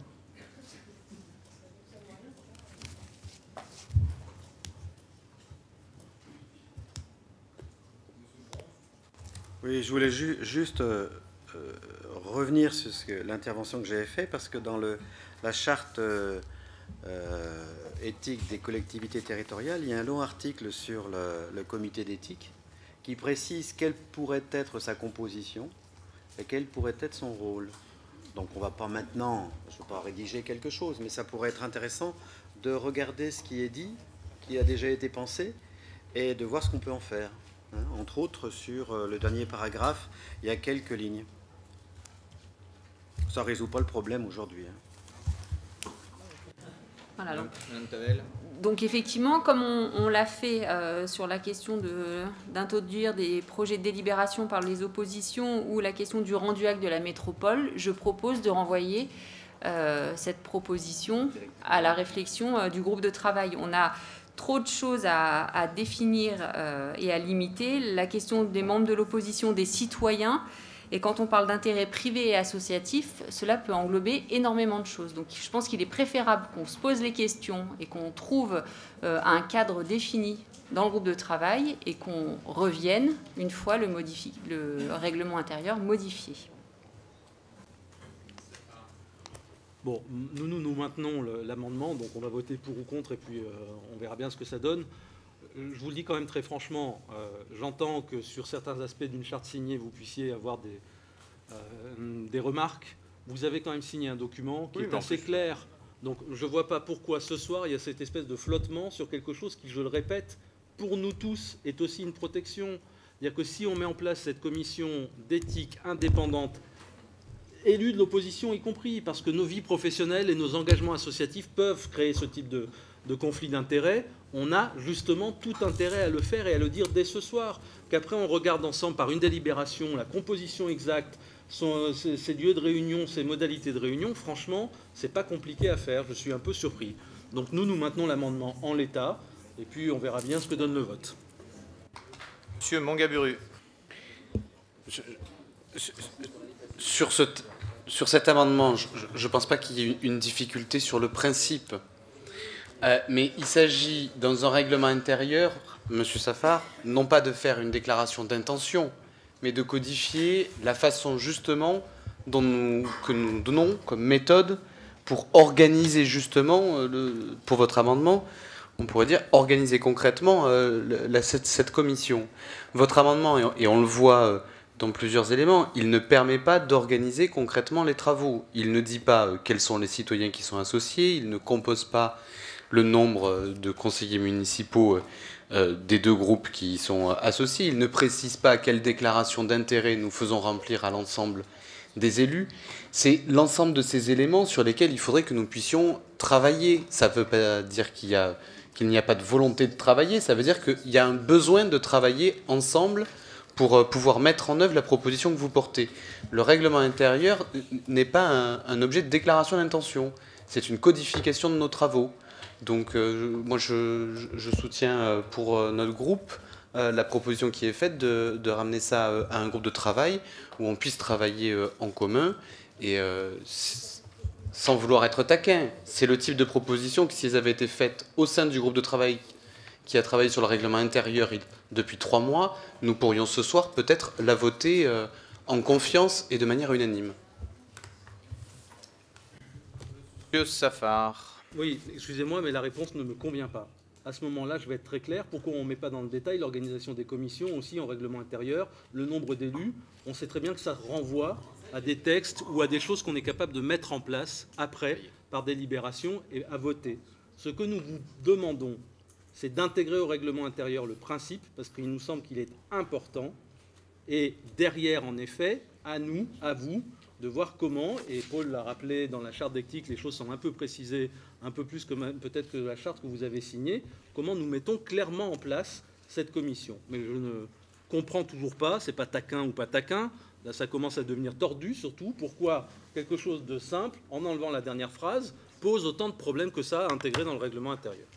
Oui, je voulais ju juste euh, euh, revenir sur l'intervention que j'avais faite, parce que dans le, la charte euh, euh, éthique des collectivités territoriales, il y a un long article sur le, le comité d'éthique qui précise quelle pourrait être sa composition et quel pourrait être son rôle. Donc on ne va pas maintenant, je ne vais pas rédiger quelque chose, mais ça pourrait être intéressant de regarder ce qui est dit, qui a déjà été pensé, et de voir ce qu'on peut en faire. Hein. Entre autres, sur le dernier paragraphe, il y a quelques lignes. Ça ne résout pas le problème aujourd'hui. Hein. Voilà, donc, donc effectivement, comme on, on l'a fait euh, sur la question d'introduire des projets de délibération par les oppositions ou la question du rendu acte de la métropole, je propose de renvoyer euh, cette proposition à la réflexion euh, du groupe de travail. On a trop de choses à, à définir euh, et à limiter. La question des membres de l'opposition, des citoyens. Et quand on parle d'intérêt privé et associatif, cela peut englober énormément de choses. Donc je pense qu'il est préférable qu'on se pose les questions et qu'on trouve euh, un cadre défini dans le groupe de travail et qu'on revienne une fois le, le règlement intérieur modifié. Bon, nous, nous, nous maintenons l'amendement, donc on va voter pour ou contre et puis euh, on verra bien ce que ça donne. Je vous le dis quand même très franchement, euh, j'entends que sur certains aspects d'une charte signée, vous puissiez avoir des, euh, des remarques. Vous avez quand même signé un document qui oui, est assez clair. Donc je ne vois pas pourquoi ce soir, il y a cette espèce de flottement sur quelque chose qui, je le répète, pour nous tous, est aussi une protection. C'est-à-dire que si on met en place cette commission d'éthique indépendante, élus de l'opposition y compris, parce que nos vies professionnelles et nos engagements associatifs peuvent créer ce type de, de conflit d'intérêts, on a justement tout intérêt à le faire et à le dire dès ce soir. Qu'après on regarde ensemble par une délibération la composition exacte, son, ses, ses lieux de réunion, ses modalités de réunion, franchement, c'est pas compliqué à faire. Je suis un peu surpris. Donc nous, nous maintenons l'amendement en l'état, et puis on verra bien ce que donne le vote. Monsieur Mongaburu. Je, je, sur, ce, sur cet amendement, je ne pense pas qu'il y ait une difficulté sur le principe. Euh, mais il s'agit, dans un règlement intérieur, Monsieur Safar, non pas de faire une déclaration d'intention, mais de codifier la façon justement dont nous, que nous donnons comme méthode pour organiser justement, euh, le, pour votre amendement, on pourrait dire organiser concrètement euh, la, cette, cette commission. Votre amendement, et, et on le voit euh, dans plusieurs éléments, il ne permet pas d'organiser concrètement les travaux. Il ne dit pas euh, quels sont les citoyens qui sont associés, il ne compose pas le nombre de conseillers municipaux euh, des deux groupes qui y sont associés. Il ne précise pas quelle déclaration d'intérêt nous faisons remplir à l'ensemble des élus. C'est l'ensemble de ces éléments sur lesquels il faudrait que nous puissions travailler. Ça ne veut pas dire qu'il y a, qu'il n'y a pas de volonté de travailler, ça veut dire qu'il y a un besoin de travailler ensemble pour pouvoir mettre en œuvre la proposition que vous portez. Le règlement intérieur n'est pas un, un objet de déclaration d'intention, c'est une codification de nos travaux. Donc euh, moi je, je soutiens euh, pour euh, notre groupe euh, la proposition qui est faite de, de ramener ça euh, à un groupe de travail où on puisse travailler euh, en commun et euh, sans vouloir être taquin. C'est le type de proposition que si elles avaient été faites au sein du groupe de travail qui a travaillé sur le règlement intérieur depuis trois mois, nous pourrions ce soir peut-être la voter euh, en confiance et de manière unanime. Monsieur Safar. Oui, excusez-moi, mais la réponse ne me convient pas. À ce moment-là, je vais être très clair. Pourquoi on ne met pas dans le détail l'organisation des commissions, aussi en règlement intérieur, le nombre d'élus? On sait très bien que ça renvoie à des textes ou à des choses qu'on est capable de mettre en place après, par délibération, et à voter. Ce que nous vous demandons, c'est d'intégrer au règlement intérieur le principe, parce qu'il nous semble qu'il est important. Et derrière, en effet, à nous, à vous, de voir comment, et Paul l'a rappelé dans la charte d'éthique, les choses sont un peu précisées, un peu plus que peut-être que la charte que vous avez signée, comment nous mettons clairement en place cette commission. Mais je ne comprends toujours pas, c'est pas taquin ou pas taquin, là ça commence à devenir tordu surtout, pourquoi quelque chose de simple, en enlevant la dernière phrase, pose autant de problèmes que ça à intégrer dans le règlement intérieur.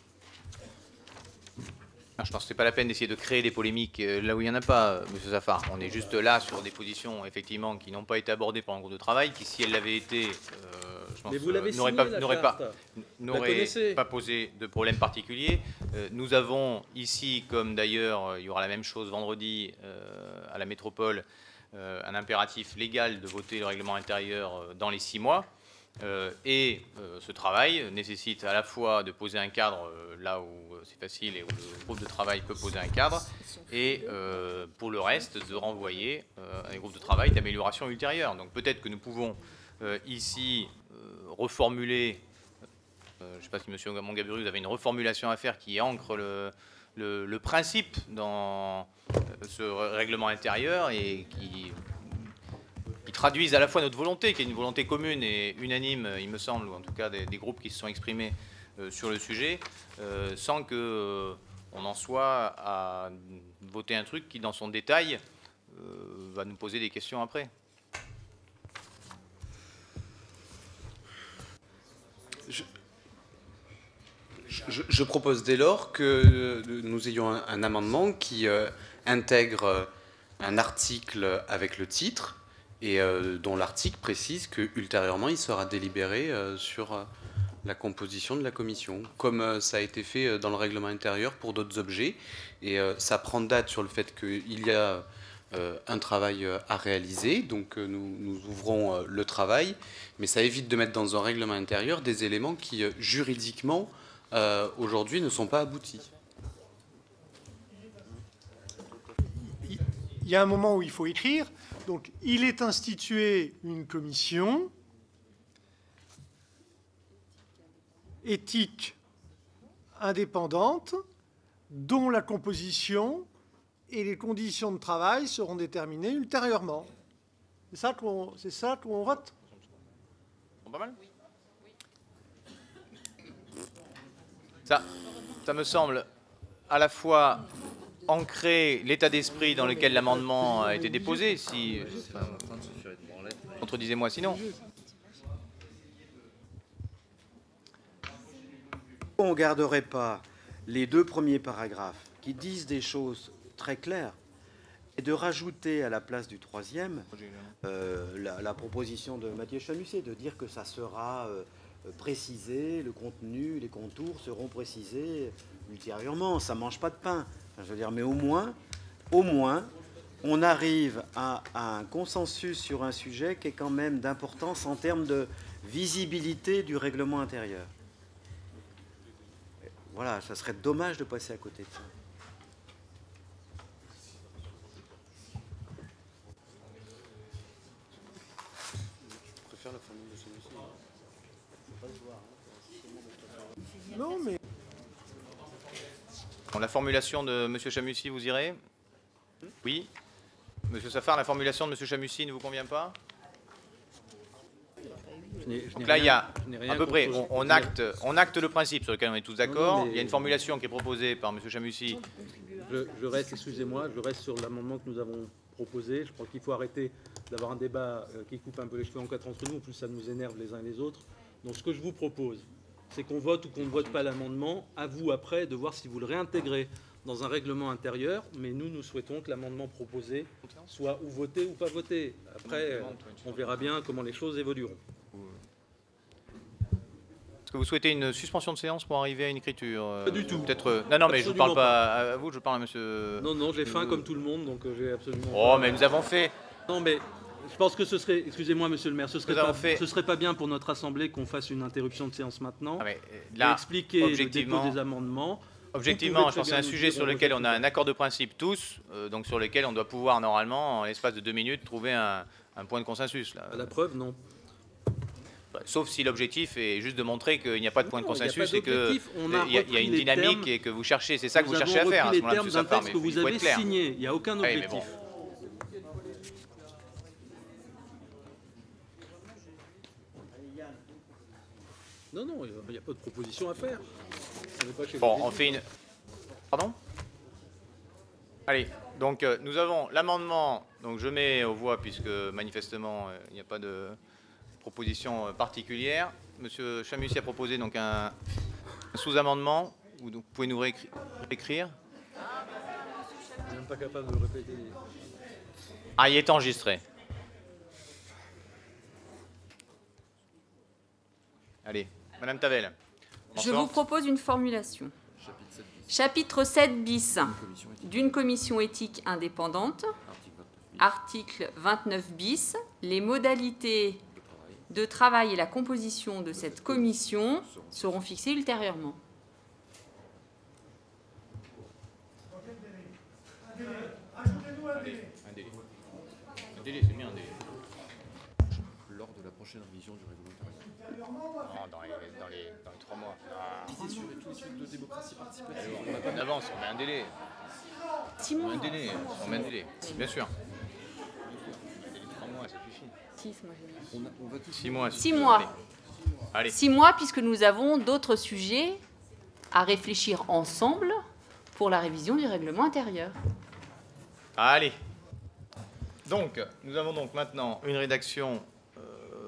Je pense que ce n'est pas la peine d'essayer de créer des polémiques là où il n'y en a pas, M. Safar. On est juste là sur des positions, effectivement, qui n'ont pas été abordées pendant le groupe de travail, qui, si elles l'avaient été, euh, je pense, Mais vous l'avez n'auraient signé, pas, la n'auraient pas, charte. n'auraient pas posé de problème particulier. Euh, nous avons ici, comme d'ailleurs il y aura la même chose vendredi euh, à la métropole, euh, un impératif légal de voter le règlement intérieur euh, dans les six mois. Euh, et euh, ce travail nécessite à la fois de poser un cadre euh, là où euh, c'est facile et où le groupe de travail peut poser un cadre, et euh, pour le reste de renvoyer euh, à un groupe de travail d'amélioration ultérieure. Donc peut-être que nous pouvons euh, ici euh, reformuler, euh, je ne sais pas si M. Mongaburru, vous avez une reformulation à faire qui ancre le, le, le principe dans euh, ce règlement intérieur et qui... qui traduisent à la fois notre volonté, qui est une volonté commune et unanime, il me semble, ou en tout cas des, des groupes qui se sont exprimés euh, sur le sujet, euh, sans qu'on euh, en soit à voter un truc qui, dans son détail, euh, va nous poser des questions après. Je, je, je propose dès lors que nous ayons un, un amendement qui euh, intègre un article avec le titre, et euh, dont l'article précise qu'ultérieurement, il sera délibéré euh, sur euh, la composition de la commission, comme euh, ça a été fait euh, dans le règlement intérieur pour d'autres objets. Et euh, ça prend date sur le fait qu'il y a euh, un travail euh, à réaliser, donc euh, nous, nous ouvrons euh, le travail, mais ça évite de mettre dans un règlement intérieur des éléments qui, euh, juridiquement, euh, aujourd'hui, ne sont pas aboutis. Il y a un moment où il faut écrire. Donc, il est institué une commission éthique indépendante dont la composition et les conditions de travail seront déterminées ultérieurement. C'est ça qu'on, c'est ça qu'on vote ? Pas mal ? Ça, ça me semble à la fois ancrer l'état d'esprit dans lequel l'amendement a été déposé, si... Enfin, contredisez-moi sinon. On ne garderait pas les deux premiers paragraphes qui disent des choses très claires et de rajouter à la place du troisième euh, la, la proposition de Mathieu Chamusset, de dire que ça sera euh, précisé, le contenu, les contours seront précisés ultérieurement. Ça ne mange pas de pain. Je veux dire, mais au moins, au moins, on arrive à, à un consensus sur un sujet qui est quand même d'importance en termes de visibilité du règlement intérieur. Voilà, ça serait dommage de passer à côté de ça. Je préfère la formule de celui-ci. Non, mais... Bon, la formulation de M. Chamussi, vous irez ? Oui. M. Safar, la formulation de M. Chamussi ne vous convient pas ? Donc là, il y a à peu près, on, on, acte, on acte le principe sur lequel on est tous d'accord. Il y a une formulation qui est proposée par M. Chamussi. Je, je reste, excusez-moi, je reste sur l'amendement que nous avons proposé. Je crois qu'il faut arrêter d'avoir un débat qui coupe un peu les cheveux en quatre entre nous. En plus, ça nous énerve les uns les autres. Donc, ce que je vous propose, c'est qu'on vote ou qu'on ne vote pas l'amendement. À vous, après, de voir si vous le réintégrez dans un règlement intérieur. Mais nous, nous souhaitons que l'amendement proposé soit ou voté ou pas voté. Après, on verra bien comment les choses évolueront. Est-ce que vous souhaitez une suspension de séance pour arriver à une écriture euh, Pas du tout. Peut-être. Non, non, mais je ne parle pas à vous, je parle à monsieur. Non, non, j'ai faim comme tout le monde, donc j'ai absolument. Oh, pas... mais nous avons fait. Non, mais je pense que ce serait. Excusez-moi, monsieur le maire, ce serait, pas, fait... ce serait pas bien pour notre assemblée qu'on fasse une interruption de séance maintenant. Ah, mais là, et expliquer objectivement, le dépôt des amendements. Objectivement, je pense que c'est un sujet sur lequel on a un accord de principe tous, euh, donc sur lequel on doit pouvoir normalement, en l'espace de deux minutes, trouver un, un point de consensus. Là. À la preuve, non. Sauf si l'objectif est juste de montrer qu'il n'y a pas de point de consensus et qu'il y, y a une dynamique et que vous cherchez, c'est ça que vous cherchez à faire à ce moment-là, M. Safar, mais que vous il faut avez être clair. signé, il n'y a aucun objectif. Oui, bon. Non, non, il n'y a pas de proposition à faire. On pas chez bon, on fait une... Pardon ? Allez, donc euh, nous avons l'amendement, donc je mets aux voix puisque manifestement euh, il n'y a pas de... proposition particulière. Monsieur Chamussi a proposé donc un, un sous-amendement. Vous donc, pouvez nous réécrire, réécrire Je suis même pas capable de le répéter. Ah, il est enregistré. Allez, Madame Tavel. Je vous propose une formulation. Chapitre sept bis d'une commission éthique indépendante. Article vingt-neuf bis. Les modalités de travail et la composition de cette commission seront fixées ultérieurement. Un délai. Un délai, c'est bien un délai. Lors de la prochaine révision du règlement intérieur. Non, dans les, dans les, dans les trois mois. Ah. L'idée sur tous les trucs de démocratie participative. On n'a pas d'avance, on met un délai. Six On mois. met un délai, on met un délai, bien sûr. Un délai de trois mois, ça suffit. Six, moi, j'ai dit. On, a, on va tout Six mois. Six mois. Allez. Allez. Six mois, puisque nous avons d'autres sujets à réfléchir ensemble pour la révision du règlement intérieur. Allez. Donc, nous avons donc maintenant une rédaction euh,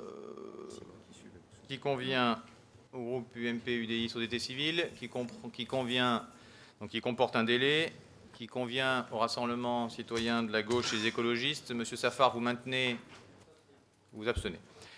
qui convient au groupe U M P U D I Société Civile, qui, qui convient, donc qui comporte un délai, qui convient au Rassemblement citoyen de la gauche et des écologistes. Monsieur Safar, vous maintenez, vous abstenez.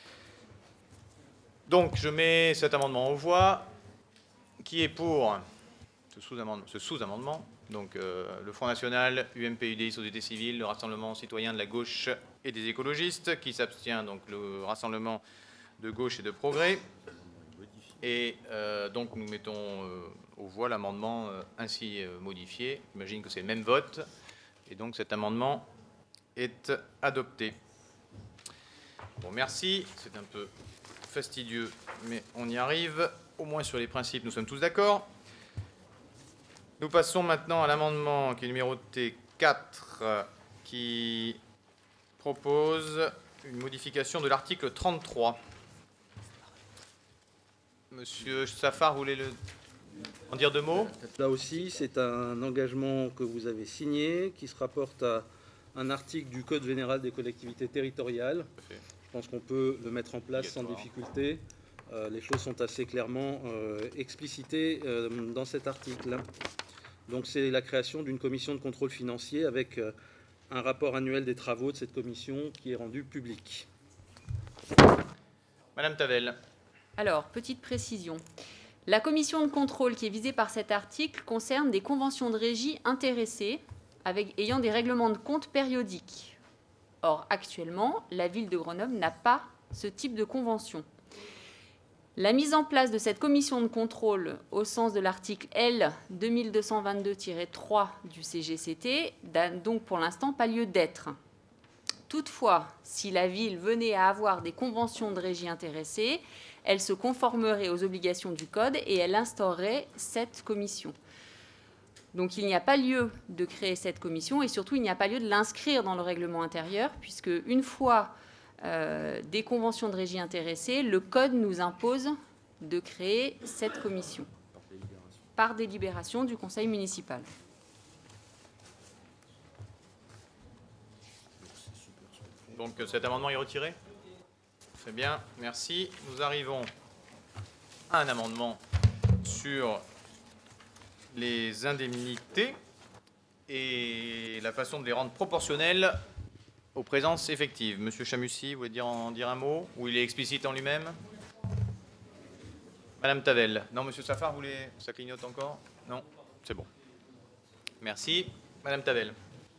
Donc, je mets cet amendement aux voix. Qui est pour ce sous-amendement, ce sous-amendement donc, euh, le Front National, U M P U D I, Société Civile, le Rassemblement citoyen de la gauche et des écologistes, qui s'abstient, donc le Rassemblement de gauche et de progrès. Et euh, donc, nous mettons euh, aux voix l'amendement euh, ainsi euh, modifié. J'imagine que c'est le même vote. Et donc, cet amendement est adopté. Bon, merci. C'est un peu fastidieux, mais on y arrive. Au moins sur les principes, nous sommes tous d'accord. Nous passons maintenant à l'amendement qui est numéroté quatre, euh, qui propose une modification de l'article trente-trois. Monsieur Safar, vous voulez le... en dire deux mots? Là aussi, c'est un engagement que vous avez signé qui se rapporte à un article du Code général des collectivités territoriales. Je pense qu'on peut le mettre en place sans difficulté. Euh, les choses sont assez clairement euh, explicitées euh, dans cet article. Donc c'est la création d'une commission de contrôle financier avec euh, un rapport annuel des travaux de cette commission qui est rendu public. Madame Tavel. Alors, petite précision. La commission de contrôle qui est visée par cet article concerne des conventions de régie intéressées avec, ayant des règlements de compte périodiques. Or, actuellement, la ville de Grenoble n'a pas ce type de convention. La mise en place de cette commission de contrôle au sens de l'article L deux mille deux cent vingt-deux tiret trois du C G C T n'a donc pour l'instant pas lieu d'être. Toutefois, si la ville venait à avoir des conventions de régie intéressées, elle se conformerait aux obligations du Code et elle instaurerait cette commission. Donc il n'y a pas lieu de créer cette commission et surtout il n'y a pas lieu de l'inscrire dans le règlement intérieur puisque une fois euh, des conventions de régie intéressées, le Code nous impose de créer cette commission par délibération du conseil municipal. Donc cet amendement est retiré? Très bien, merci. Nous arrivons à un amendement sur les indemnités et la façon de les rendre proportionnelles aux présences effectives. Monsieur Chamussi, vous voulez dire, en dire un mot? Ou il est explicite en lui-même? Madame Tavel. Non, monsieur Safar, vous voulez... Ça clignote encore? Non? C'est bon. Merci. Madame Tavel.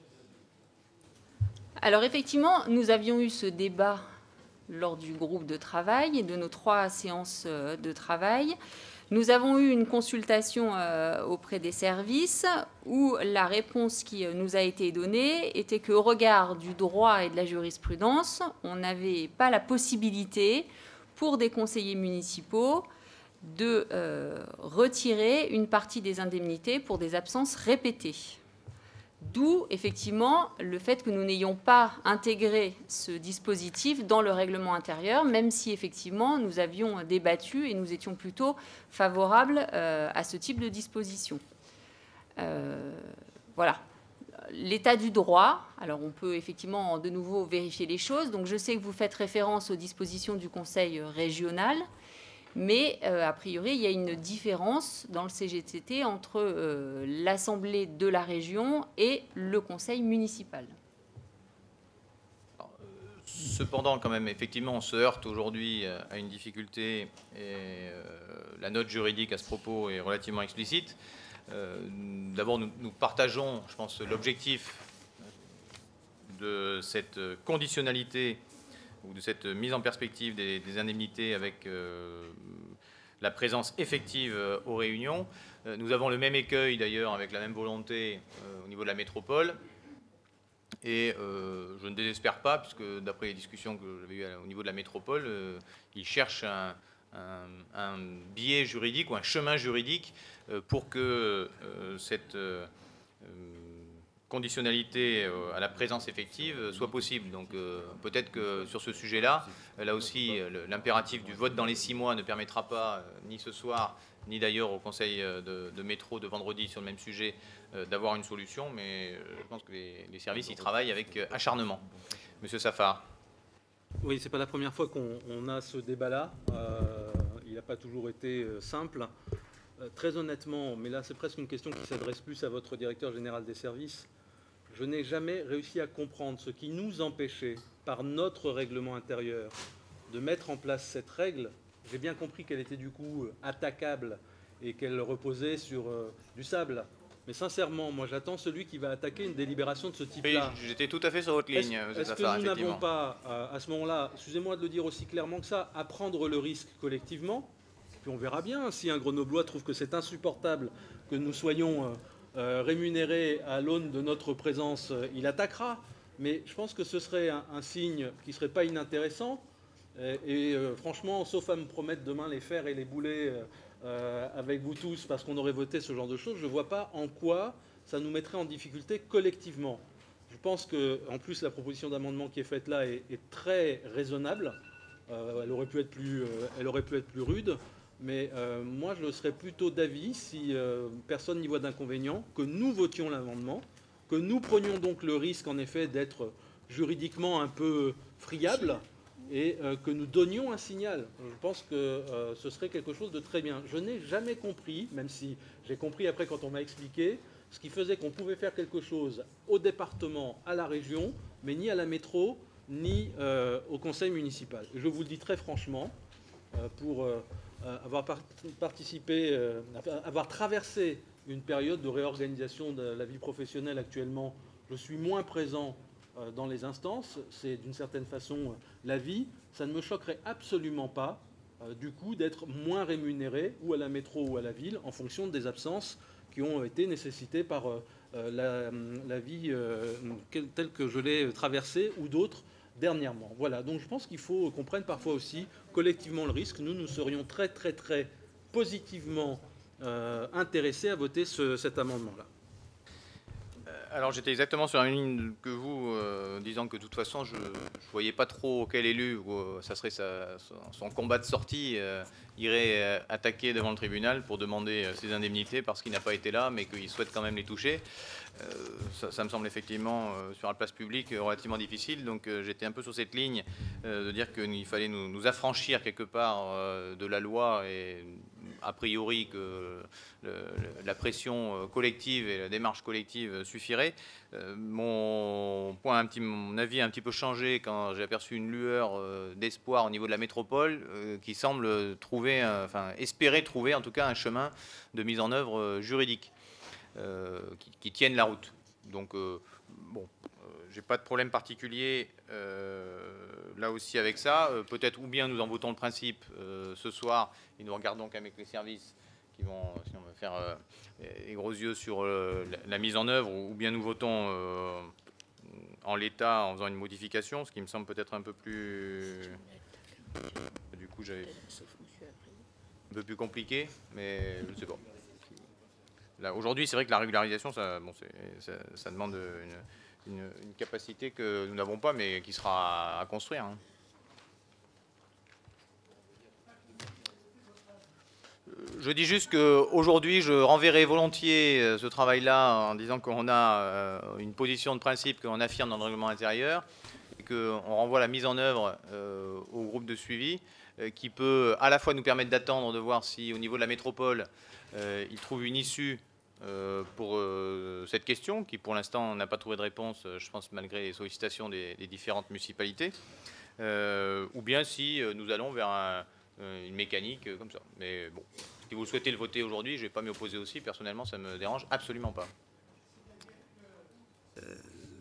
Alors effectivement, nous avions eu ce débat lors du groupe de travail et de nos trois séances de travail. Nous avons eu une consultation auprès des services où la réponse qui nous a été donnée était qu'au regard du droit et de la jurisprudence, on n'avait pas la possibilité pour des conseillers municipaux de euh, retirer une partie des indemnités pour des absences répétées. D'où, effectivement, le fait que nous n'ayons pas intégré ce dispositif dans le règlement intérieur, même si, effectivement, nous avions débattu et nous étions plutôt favorables euh, à ce type de disposition. Euh, voilà. l'état du droit. Alors, on peut effectivement de nouveau vérifier les choses. Donc, je sais que vous faites référence aux dispositions du Conseil régional, mais euh, a priori, il y a une différence dans le C G C T entre euh, l'Assemblée de la région et le Conseil municipal. Cependant, quand même, effectivement, on se heurte aujourd'hui à une difficulté et euh, la note juridique à ce propos est relativement explicite. Euh, D'abord, nous, nous partageons, je pense, l'objectif de cette conditionnalité ou de cette mise en perspective des, des indemnités avec euh, la présence effective aux réunions. Euh, nous avons le même écueil, d'ailleurs, avec la même volonté euh, au niveau de la métropole. Et euh, je ne désespère pas, puisque d'après les discussions que j'avais eues au niveau de la métropole, euh, ils cherchent un, un, un biais juridique ou un chemin juridique euh, pour que euh, cette euh, conditionnalité euh, à la présence effective soit possible. Donc euh, peut-être que sur ce sujet-là, là aussi, l'impératif du vote dans les six mois ne permettra pas, euh, ni ce soir, ni d'ailleurs au Conseil de, de métro de vendredi sur le même sujet, euh, d'avoir une solution, mais euh, je pense que les, les services y travaillent avec euh, acharnement. Monsieur Safar. Oui, ce n'est pas la première fois qu'on on a ce débat-là. Euh, il n'a pas toujours été euh, simple. Euh, très honnêtement, mais là c'est presque une question qui s'adresse plus à votre directeur général des services, je n'ai jamais réussi à comprendre ce qui nous empêchait, par notre règlement intérieur, de mettre en place cette règle. J'ai bien compris qu'elle était du coup attaquable et qu'elle reposait sur euh, du sable. Mais sincèrement, moi j'attends celui qui va attaquer une délibération de ce type-là. Oui, j'étais tout à fait sur votre ligne. Est-ce est que nous n'avons pas, euh, à ce moment-là, excusez-moi de le dire aussi clairement que ça, à prendre le risque collectivement, puis on verra bien si un Grenoblois trouve que c'est insupportable que nous soyons euh, euh, rémunérés à l'aune de notre présence, euh, il attaquera. Mais je pense que ce serait un, un signe qui ne serait pas inintéressant. Et, et euh, franchement, sauf à me promettre demain les fers et les boulets euh, euh, avec vous tous parce qu'on aurait voté ce genre de choses, je ne vois pas en quoi ça nous mettrait en difficulté collectivement. Je pense qu'en plus, la proposition d'amendement qui est faite là est, est très raisonnable. Euh, elle, aurait pu être plus, euh, elle aurait pu être plus rude. Mais euh, moi, je serais plutôt d'avis, si euh, personne n'y voit d'inconvénient, que nous votions l'amendement, que nous prenions donc le risque, en effet, d'être juridiquement un peu friable, et euh, que nous donnions un signal. Je pense que euh, ce serait quelque chose de très bien. Je n'ai jamais compris, même si j'ai compris après quand on m'a expliqué, ce qui faisait qu'on pouvait faire quelque chose au département, à la région, mais ni à la métro, ni euh, au conseil municipal. Et je vous le dis très franchement, euh, pour euh, avoir par participé, euh, avoir traversé une période de réorganisation de la vie professionnelle actuellement, je suis moins présent dans les instances, c'est d'une certaine façon la vie, ça ne me choquerait absolument pas euh, du coup d'être moins rémunéré ou à la métro ou à la ville en fonction des absences qui ont été nécessitées par euh, la, la vie euh, telle que je l'ai traversée ou d'autres dernièrement. Voilà, donc je pense qu'il faut qu'on prenne parfois aussi collectivement le risque. Nous, nous serions très très très positivement euh, intéressés à voter ce, cet amendement-là. Alors j'étais exactement sur la même ligne que vous, euh, disant que de toute façon je ne voyais pas trop quel élu, euh, ça serait sa, son, son combat de sortie, euh, irait euh, attaquer devant le tribunal pour demander euh, ses indemnités parce qu'il n'a pas été là, mais qu'il souhaite quand même les toucher. Euh, ça, ça me semble effectivement euh, sur la place publique euh, relativement difficile, donc euh, j'étais un peu sur cette ligne euh, de dire qu'il fallait nous, nous affranchir quelque part euh, de la loi et a priori que le, le, la pression collective et la démarche collective suffirait. Euh, mon, point, un petit, mon avis a un petit peu changé quand j'ai aperçu une lueur euh, d'espoir au niveau de la métropole euh, qui semble trouver, euh, enfin espérer trouver en tout cas un chemin de mise en œuvre euh, juridique euh, qui, qui tienne la route. Donc euh, bon, euh, j'ai pas de problème particulier euh, là aussi avec ça. Euh, peut-être ou bien nous en votons le principe euh, ce soir et nous regardons qu'avec les services qui vont sinon, me faire euh, les gros yeux sur euh, la, la mise en œuvre, ou bien nous votons euh, en l'état en faisant une modification, ce qui me semble peut-être un peu plus... Du coup, j'avais un peu plus compliqué, mais je ne sais pas. Là, aujourd'hui, c'est vrai que la régularisation, ça, bon, ça, ça demande une, une, une capacité que nous n'avons pas, mais qui sera à, à construire. Hein. Je dis juste qu'aujourd'hui, je renverrai volontiers ce travail-là en disant qu'on a une position de principe que l'on affirme dans le règlement intérieur et qu'on renvoie la mise en œuvre au groupe de suivi qui peut à la fois nous permettre d'attendre, de voir si au niveau de la métropole, il trouve une issue pour cette question qui pour l'instant n'a pas trouvé de réponse, je pense malgré les sollicitations des, des différentes municipalités, ou bien si nous allons vers un, une mécanique comme ça. Mais bon. Si vous souhaitez le voter aujourd'hui, je ne vais pas m'y opposer aussi. Personnellement, ça ne me dérange absolument pas. Euh,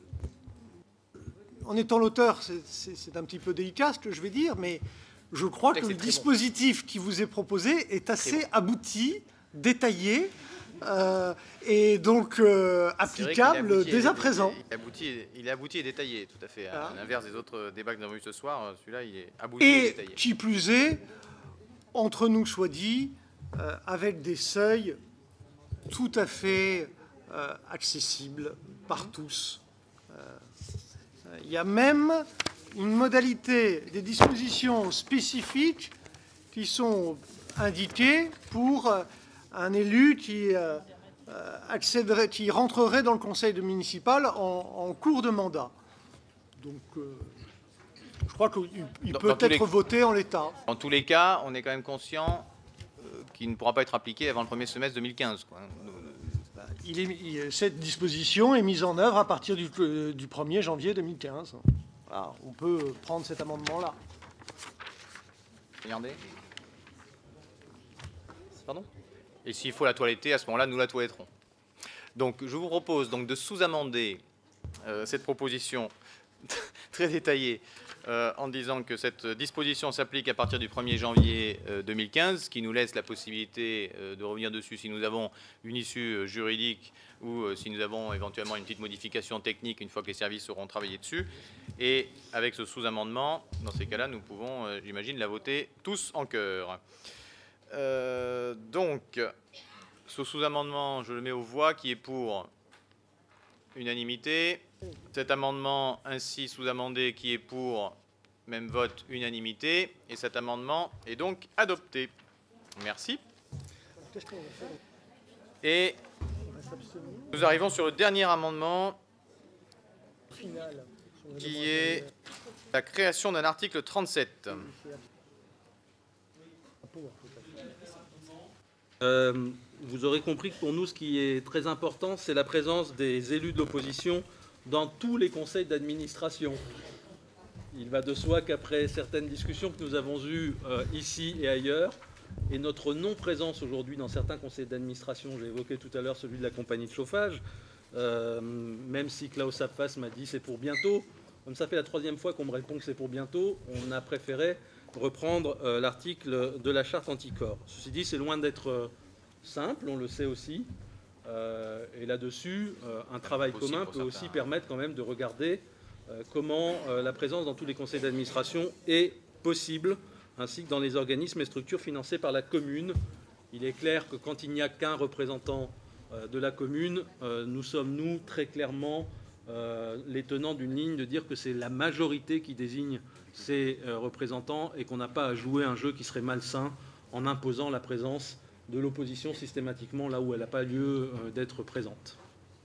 en étant l'auteur, c'est un petit peu délicat ce que je vais dire, mais je crois que le dispositif bon. qui vous est proposé est assez bon. abouti, détaillé, euh, et donc euh, applicable dès à présent. Il est, abouti, il est abouti et détaillé, tout à fait. À ah. l'inverse des autres débats que nous avons eu ce soir, celui-là, il est abouti et, et détaillé. Et qui plus est, entre nous soit dit, Euh, avec des seuils tout à fait euh, accessibles par tous. Il euh, y a même une modalité des dispositions spécifiques qui sont indiquées pour euh, un élu qui, euh, accéderait, qui rentrerait dans le conseil municipal en, en cours de mandat. Donc, euh, je crois qu'il peut être les... voté en l'état. En tous les cas, on est quand même conscient qui ne pourra pas être appliqué avant le premier semestre deux mille quinze. Quoi. Il est, il, cette disposition est mise en œuvre à partir du, du premier janvier deux mille quinze. Alors, on peut prendre cet amendement-là. Regardez. Pardon. Et s'il faut la toiletter, à ce moment-là, nous la toiletterons. Donc, je vous propose donc de sous-amender euh, cette proposition très détaillée Euh, en disant que cette disposition s'applique à partir du premier janvier euh, deux mille quinze, ce qui nous laisse la possibilité euh, de revenir dessus si nous avons une issue euh, juridique ou euh, si nous avons éventuellement une petite modification technique une fois que les services auront travaillé dessus. Et avec ce sous-amendement, dans ces cas-là, nous pouvons, euh, j'imagine, la voter tous en chœur. Euh, donc, ce sous-amendement, je le mets aux voix, qui est pour unanimité. Cet amendement ainsi sous-amendé qui est pour, même vote, unanimité. Et cet amendement est donc adopté. Merci. Et nous arrivons sur le dernier amendement qui est la création d'un article trente-sept. Euh, vous aurez compris que pour nous, ce qui est très important, c'est la présence des élus de l'opposition dans tous les conseils d'administration. Il va de soi qu'après certaines discussions que nous avons eues euh, ici et ailleurs, et notre non-présence aujourd'hui dans certains conseils d'administration, j'ai évoqué tout à l'heure celui de la compagnie de chauffage, euh, même si Klaus Abfas m'a dit c'est pour bientôt, comme ça fait la troisième fois qu'on me répond que c'est pour bientôt, on a préféré reprendre euh, l'article de la charte anticorps. Ceci dit, c'est loin d'être euh, simple, on le sait aussi. Euh, et là-dessus, euh, un travail commun peut aussi permettre quand même de regarder euh, comment euh, la présence dans tous les conseils d'administration est possible, ainsi que dans les organismes et structures financés par la commune. Il est clair que quand il n'y a qu'un représentant euh, de la commune, euh, nous sommes, nous, très clairement euh, les tenants d'une ligne de dire que c'est la majorité qui désigne ces euh, représentants et qu'on n'a pas à jouer un jeu qui serait malsain en imposant la présence de l'opposition systématiquement là où elle n'a pas lieu euh, d'être présente.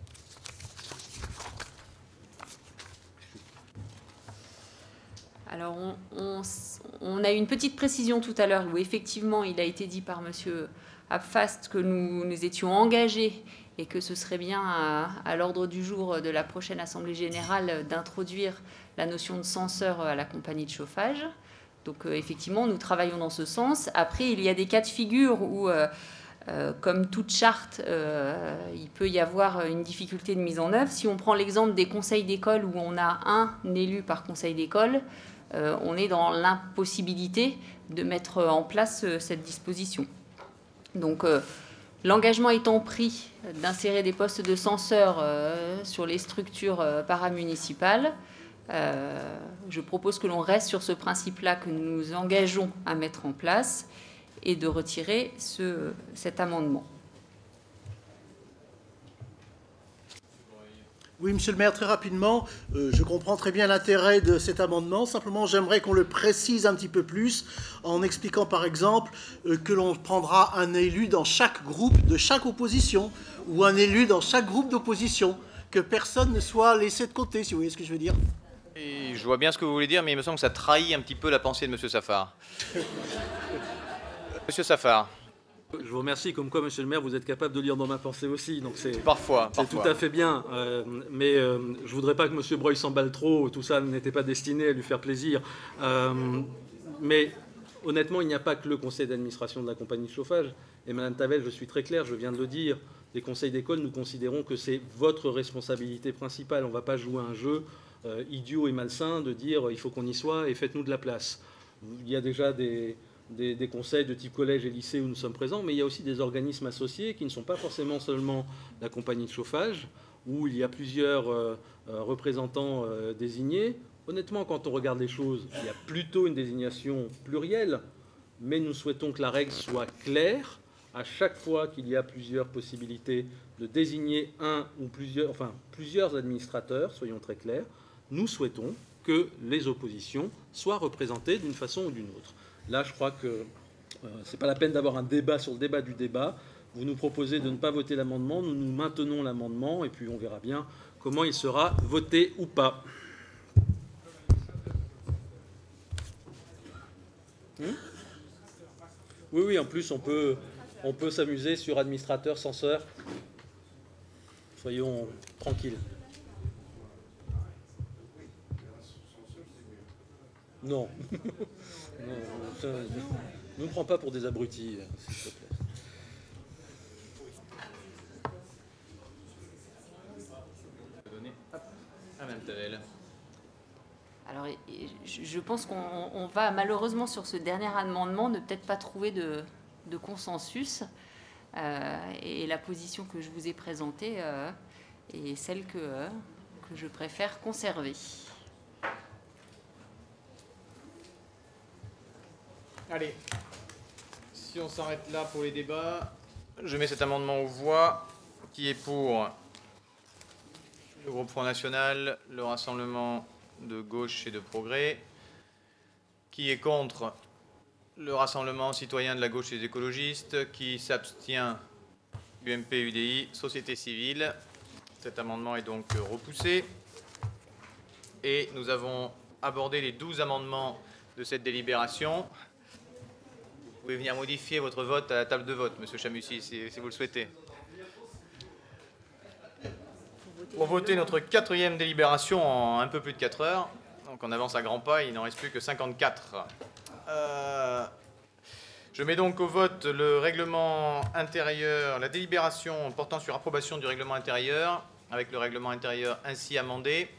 Alors, on, on, on a eu une petite précision tout à l'heure où effectivement il a été dit par M. Abfast que nous nous étions engagés et que ce serait bien à, à l'ordre du jour de la prochaine Assemblée générale d'introduire la notion de censeur à la compagnie de chauffage. Donc euh, effectivement, nous travaillons dans ce sens. Après, il y a des cas de figure où, euh, euh, comme toute charte, euh, il peut y avoir une difficulté de mise en œuvre. Si on prend l'exemple des conseils d'école où on a un élu par conseil d'école, euh, on est dans l'impossibilité de mettre en place euh, cette disposition. Donc, euh, l'engagement étant pris d'insérer des postes de censeurs euh, sur les structures euh, paramunicipales, Euh, je propose que l'on reste sur ce principe-là que nous nous engageons à mettre en place et de retirer ce, cet amendement. Oui, monsieur le maire, très rapidement, euh, je comprends très bien l'intérêt de cet amendement. Simplement, j'aimerais qu'on le précise un petit peu plus en expliquant, par exemple, euh, que l'on prendra un élu dans chaque groupe de chaque opposition ou un élu dans chaque groupe d'opposition, que personne ne soit laissé de côté, si vous voyez ce que je veux dire. Et je vois bien ce que vous voulez dire, mais il me semble que ça trahit un petit peu la pensée de M. Safar. Monsieur Safar. Je vous remercie, comme quoi, monsieur le maire, vous êtes capable de lire dans ma pensée aussi. Donc c'est parfois, c'est parfois. tout à fait bien. Euh, mais euh, je voudrais pas que monsieur Breuil s'emballe trop. Tout ça n'était pas destiné à lui faire plaisir. Euh, mais honnêtement, il n'y a pas que le conseil d'administration de la compagnie de chauffage. Et madame Tavel, je suis très clair, je viens de le dire. Les conseils d'école, nous considérons que c'est votre responsabilité principale. On ne va pas jouer un jeu euh, idiot et malsain de dire il faut qu'on y soit et faites-nous de la place. Il y a déjà des... Des, des conseils de type collège et lycée où nous sommes présents, mais il y a aussi des organismes associés qui ne sont pas forcément seulement la compagnie de chauffage, où il y a plusieurs euh, euh, représentants euh, désignés. Honnêtement, quand on regarde les choses, il y a plutôt une désignation plurielle, mais nous souhaitons que la règle soit claire. À chaque fois qu'il y a plusieurs possibilités de désigner un ou plusieurs, enfin, plusieurs administrateurs, soyons très clairs, nous souhaitons que les oppositions soient représentées d'une façon ou d'une autre. Là, je crois que euh, ce n'est pas la peine d'avoir un débat sur le débat du débat. Vous nous proposez de ne pas voter l'amendement, nous nous maintenons l'amendement, et puis on verra bien comment il sera voté ou pas. Hum oui, oui, en plus, on peut, on peut s'amuser sur administrateur, censeur. Soyons tranquilles. Non. Non, ça, ne nous prends pas pour des abrutis, s'il te plaît. À Madame Tavel. Alors, je pense qu'on va malheureusement sur ce dernier amendement ne peut-être pas trouver de, de consensus. Euh, et la position que je vous ai présentée euh, est celle que, euh, que je préfère conserver. Allez, si on s'arrête là pour les débats, je mets cet amendement aux voix. Qui est pour le groupe Front National, le Rassemblement de gauche et de progrès? Qui est contre le Rassemblement citoyen de la gauche et des écologistes? Qui s'abstient? U M P, U D I, Société civile. Cet amendement est donc repoussé. Et nous avons abordé les douze amendements de cette délibération. Vous pouvez venir modifier votre vote à la table de vote, Monsieur Chamussy, si, si vous le souhaitez. Pour voter notre quatrième délibération en un peu plus de quatre heures, donc on avance à grands pas, il n'en reste plus que cinquante-quatre. Euh, je mets donc au vote le règlement intérieur, la délibération portant sur approbation du règlement intérieur, avec le règlement intérieur ainsi amendé.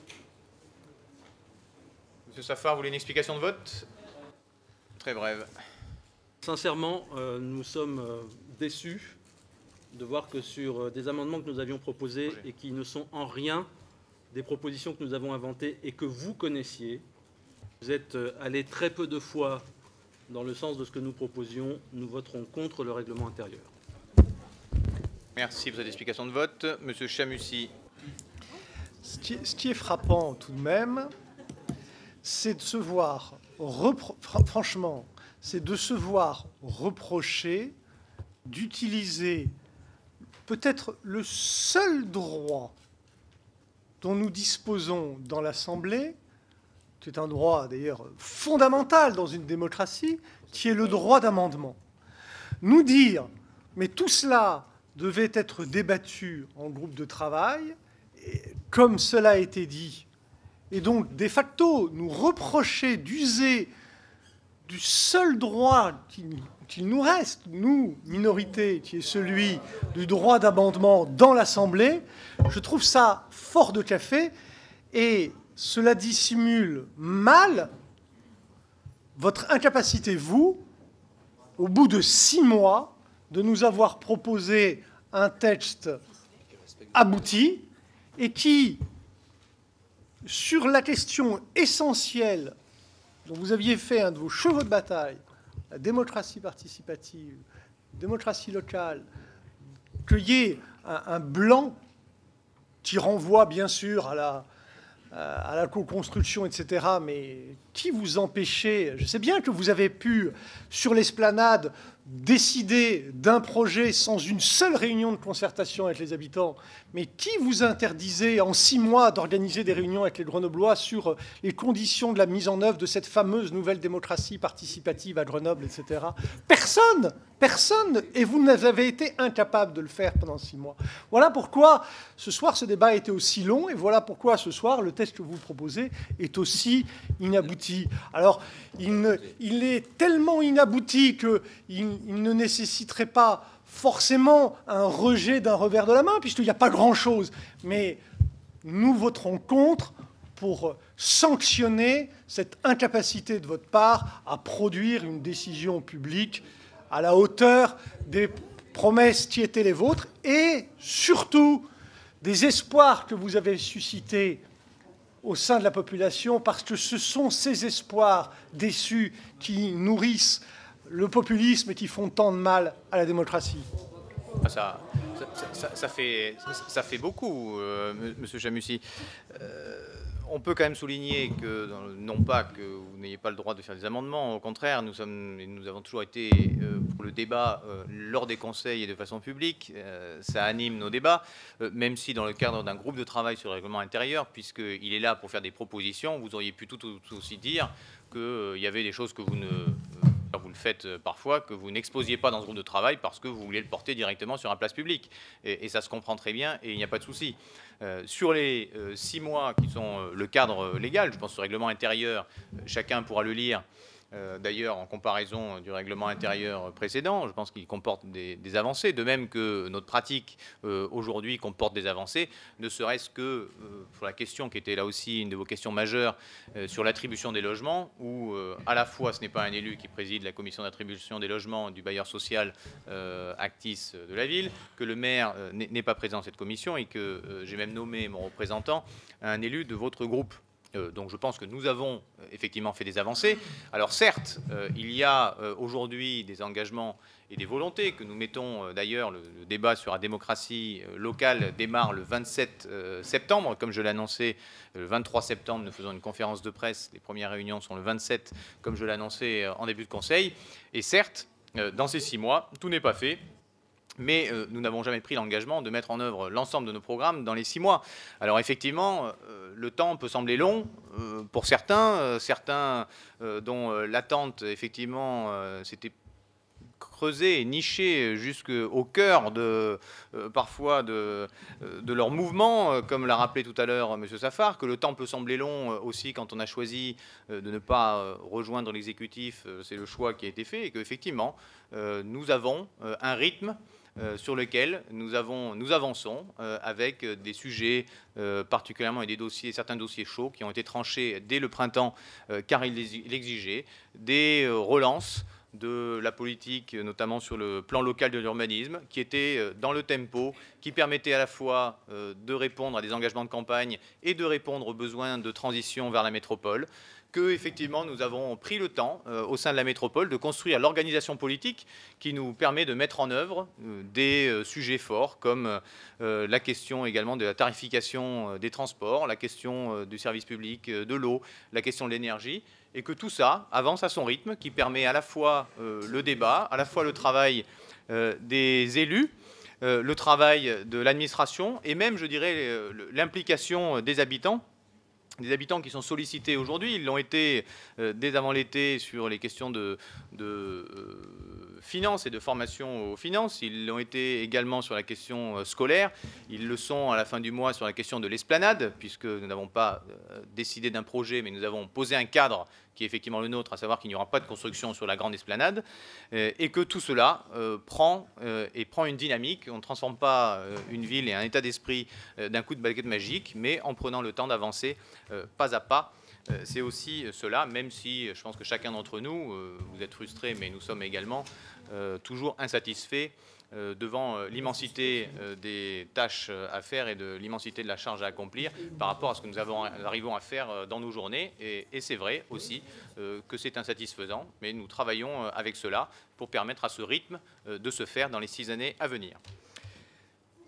Monsieur Safar, vous voulez une explication de vote? Très brève. Sincèrement, euh, nous sommes euh, déçus de voir que sur euh, des amendements que nous avions proposés et qui ne sont en rien des propositions que nous avons inventées et que vous connaissiez, vous êtes euh, allés très peu de fois dans le sens de ce que nous proposions. Nous voterons contre le règlement intérieur. Merci pour cette explication de vote. Monsieur Chamussy. Ce qui, ce qui est frappant tout de même, c'est de se voir, repro- franchement, c'est de se voir reprocher d'utiliser peut-être le seul droit dont nous disposons dans l'Assemblée, qui est un droit d'ailleurs fondamental dans une démocratie, qui est le droit d'amendement. Nous dire, mais tout cela devait être débattu en groupe de travail, et comme cela a été dit, et donc de facto nous reprocher d'user du seul droit qu'il qu'il nous reste, nous, minorité, qui est celui du droit d'amendement dans l'Assemblée, je trouve ça fort de café et cela dissimule mal votre incapacité, vous, au bout de six mois, de nous avoir proposé un texte abouti et qui, sur la question essentielle dont vous aviez fait un de vos chevaux de bataille, la démocratie participative, démocratie locale, qu'il y ait un, un blanc qui renvoie bien sûr à la, à la co-construction, et cetera. Mais qui vous empêchez? Je sais bien que vous avez pu, sur l'esplanade, décider d'un projet sans une seule réunion de concertation avec les habitants, mais qui vous interdisait en six mois d'organiser des réunions avec les Grenoblois sur les conditions de la mise en œuvre de cette fameuse nouvelle démocratie participative à Grenoble, et cetera. Personne, personne, et vous avez été incapable de le faire pendant six mois. Voilà pourquoi ce soir ce débat a été aussi long, et voilà pourquoi ce soir le texte que vous proposez est aussi inabouti. Alors, il, ne, il est tellement inabouti qu'il il ne nécessiterait pas forcément un rejet d'un revers de la main, puisqu'il n'y a pas grand-chose. Mais nous voterons contre pour sanctionner cette incapacité de votre part à produire une décision publique à la hauteur des promesses qui étaient les vôtres et surtout des espoirs que vous avez suscités au sein de la population, parce que ce sont ces espoirs déçus qui nourrissent le populisme et qui font tant de mal à la démocratie. Ça, ça, ça, ça, fait, ça fait beaucoup, euh, Monsieur Chammussy. Euh, on peut quand même souligner que, non pas que vous n'ayez pas le droit de faire des amendements, au contraire, nous, sommes, nous avons toujours été euh, pour le débat euh, lors des conseils et de façon publique. Euh, ça anime nos débats, euh, même si dans le cadre d'un groupe de travail sur le règlement intérieur, puisqu'il est là pour faire des propositions, vous auriez pu tout, tout aussi dire qu'il euh, y avait des choses que vous ne... Euh, vous le faites parfois, que vous n'exposiez pas dans ce groupe de travail parce que vous voulez le porter directement sur un place publique. Et, et ça se comprend très bien et il n'y a pas de souci. Euh, sur les euh, six mois qui sont euh, le cadre légal, je pense au règlement intérieur, euh, chacun pourra le lire. Euh, D'ailleurs, en comparaison du règlement intérieur précédent, je pense qu'il comporte des, des avancées, de même que notre pratique euh, aujourd'hui comporte des avancées, ne serait-ce que euh, pour la question qui était là aussi une de vos questions majeures euh, sur l'attribution des logements, où euh, à la fois ce n'est pas un élu qui préside la commission d'attribution des logements du bailleur social euh, Actis de la ville, que le maire euh, n'est pas présent dans cette commission et que euh, j'ai même nommé mon représentant un élu de votre groupe. Euh, donc je pense que nous avons euh, effectivement fait des avancées. Alors certes, euh, il y a euh, aujourd'hui des engagements et des volontés que nous mettons, euh, d'ailleurs, le, le débat sur la démocratie euh, locale démarre le vingt-sept euh, septembre, comme je l'ai annoncé, le vingt-trois septembre, nous faisons une conférence de presse, les premières réunions sont le vingt-sept, comme je l'ai annoncé euh, en début de conseil. Et certes, euh, dans ces six mois, tout n'est pas fait. Mais euh, nous n'avons jamais pris l'engagement de mettre en œuvre l'ensemble de nos programmes dans les six mois. Alors effectivement, euh, le temps peut sembler long euh, pour certains, euh, certains euh, dont euh, l'attente, effectivement, euh, s'était creusée et nichée jusqu'au cœur de, euh, parfois de, de leur mouvement, euh, comme l'a rappelé tout à l'heure M. Safar, que le temps peut sembler long euh, aussi quand on a choisi euh, de ne pas euh, rejoindre l'exécutif, euh, c'est le choix qui a été fait, et qu'effectivement, euh, nous avons euh, un rythme Euh, sur lequel nous, avons, nous avançons euh, avec des sujets euh, particulièrement et des dossiers, certains dossiers chauds qui ont été tranchés dès le printemps euh, car ils l'exigeaient, des euh, relances de la politique, notamment sur le plan local de l'urbanisme, qui était euh, dans le tempo, qui permettait à la fois euh, de répondre à des engagements de campagne et de répondre aux besoins de transition vers la métropole, que effectivement nous avons pris le temps euh, au sein de la métropole de construire l'organisation politique qui nous permet de mettre en œuvre euh, des euh, sujets forts comme euh, la question également de la tarification euh, des transports, la question euh, du service public euh, de l'eau, la question de l'énergie, et que tout ça avance à son rythme, qui permet à la fois euh, le débat, à la fois le travail euh, des élus, euh, le travail de l'administration et même, je dirais, l'implication des habitants. Des habitants qui sont sollicités aujourd'hui, ils l'ont été euh, dès avant l'été sur les questions de, de euh, finances et de formation aux finances, ils l'ont été également sur la question euh, scolaire, ils le sont à la fin du mois sur la question de l'esplanade, puisque nous n'avons pas euh, décidé d'un projet, mais nous avons posé un cadre qui est effectivement le nôtre, à savoir qu'il n'y aura pas de construction sur la grande esplanade, euh, et que tout cela euh, prend, euh, et prend une dynamique. On ne transforme pas euh, une ville et un état d'esprit euh, d'un coup de baguette magique, mais en prenant le temps d'avancer euh, pas à pas. Euh, C'est aussi cela, même si je pense que chacun d'entre nous, euh, vous êtes frustrés, mais nous sommes également euh, toujours insatisfaits euh, devant euh, l'immensité euh, des tâches à faire et de l'immensité de la charge à accomplir par rapport à ce que nous avons, arrivons à faire euh, dans nos journées. Et, et c'est vrai aussi euh, que c'est insatisfaisant, mais nous travaillons euh, avec cela pour permettre à ce rythme euh, de se faire dans les six années à venir.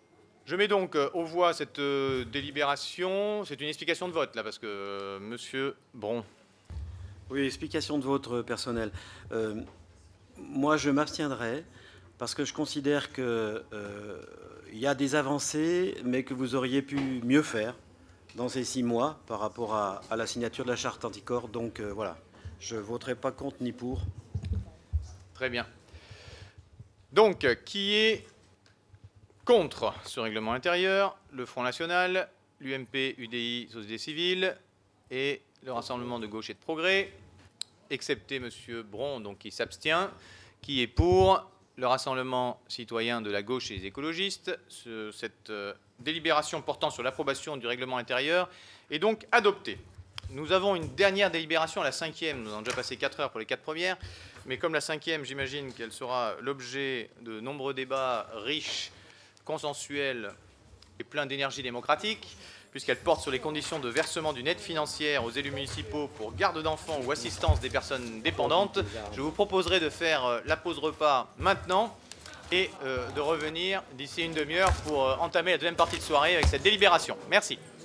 Je mets donc euh, aux voix cette euh, délibération. C'est une explication de vote, là, parce que euh, Monsieur Bron. Oui, explication de vote euh, personnelle. Euh, moi, je m'abstiendrai parce que je considère qu'il euh, y a des avancées, mais que vous auriez pu mieux faire dans ces six mois par rapport à, à la signature de la charte anticorps. Donc euh, voilà, je ne voterai pas contre ni pour. Très bien. Donc, qui est contre ce règlement intérieur? Le Front National, l'U M P, U D I, Société Civile et le Rassemblement de Gauche et de Progrès, excepté M. Bron, donc qui s'abstient. Qui est pour? Le Rassemblement citoyen de la gauche et des écologistes. Ce, cette euh, délibération portant sur l'approbation du règlement intérieur est donc adoptée. Nous avons une dernière délibération, la cinquième. Nous avons déjà passé quatre heures pour les quatre premières. Mais comme la cinquième, j'imagine qu'elle sera l'objet de nombreux débats riches, consensuels et pleins d'énergie démocratique, puisqu'elle porte sur les conditions de versement d'une aide financière aux élus municipaux pour garde d'enfants ou assistance des personnes dépendantes. Je vous proposerai de faire la pause repas maintenant et euh, de revenir d'ici une demi-heure pour euh, entamer la deuxième partie de soirée avec cette délibération. Merci.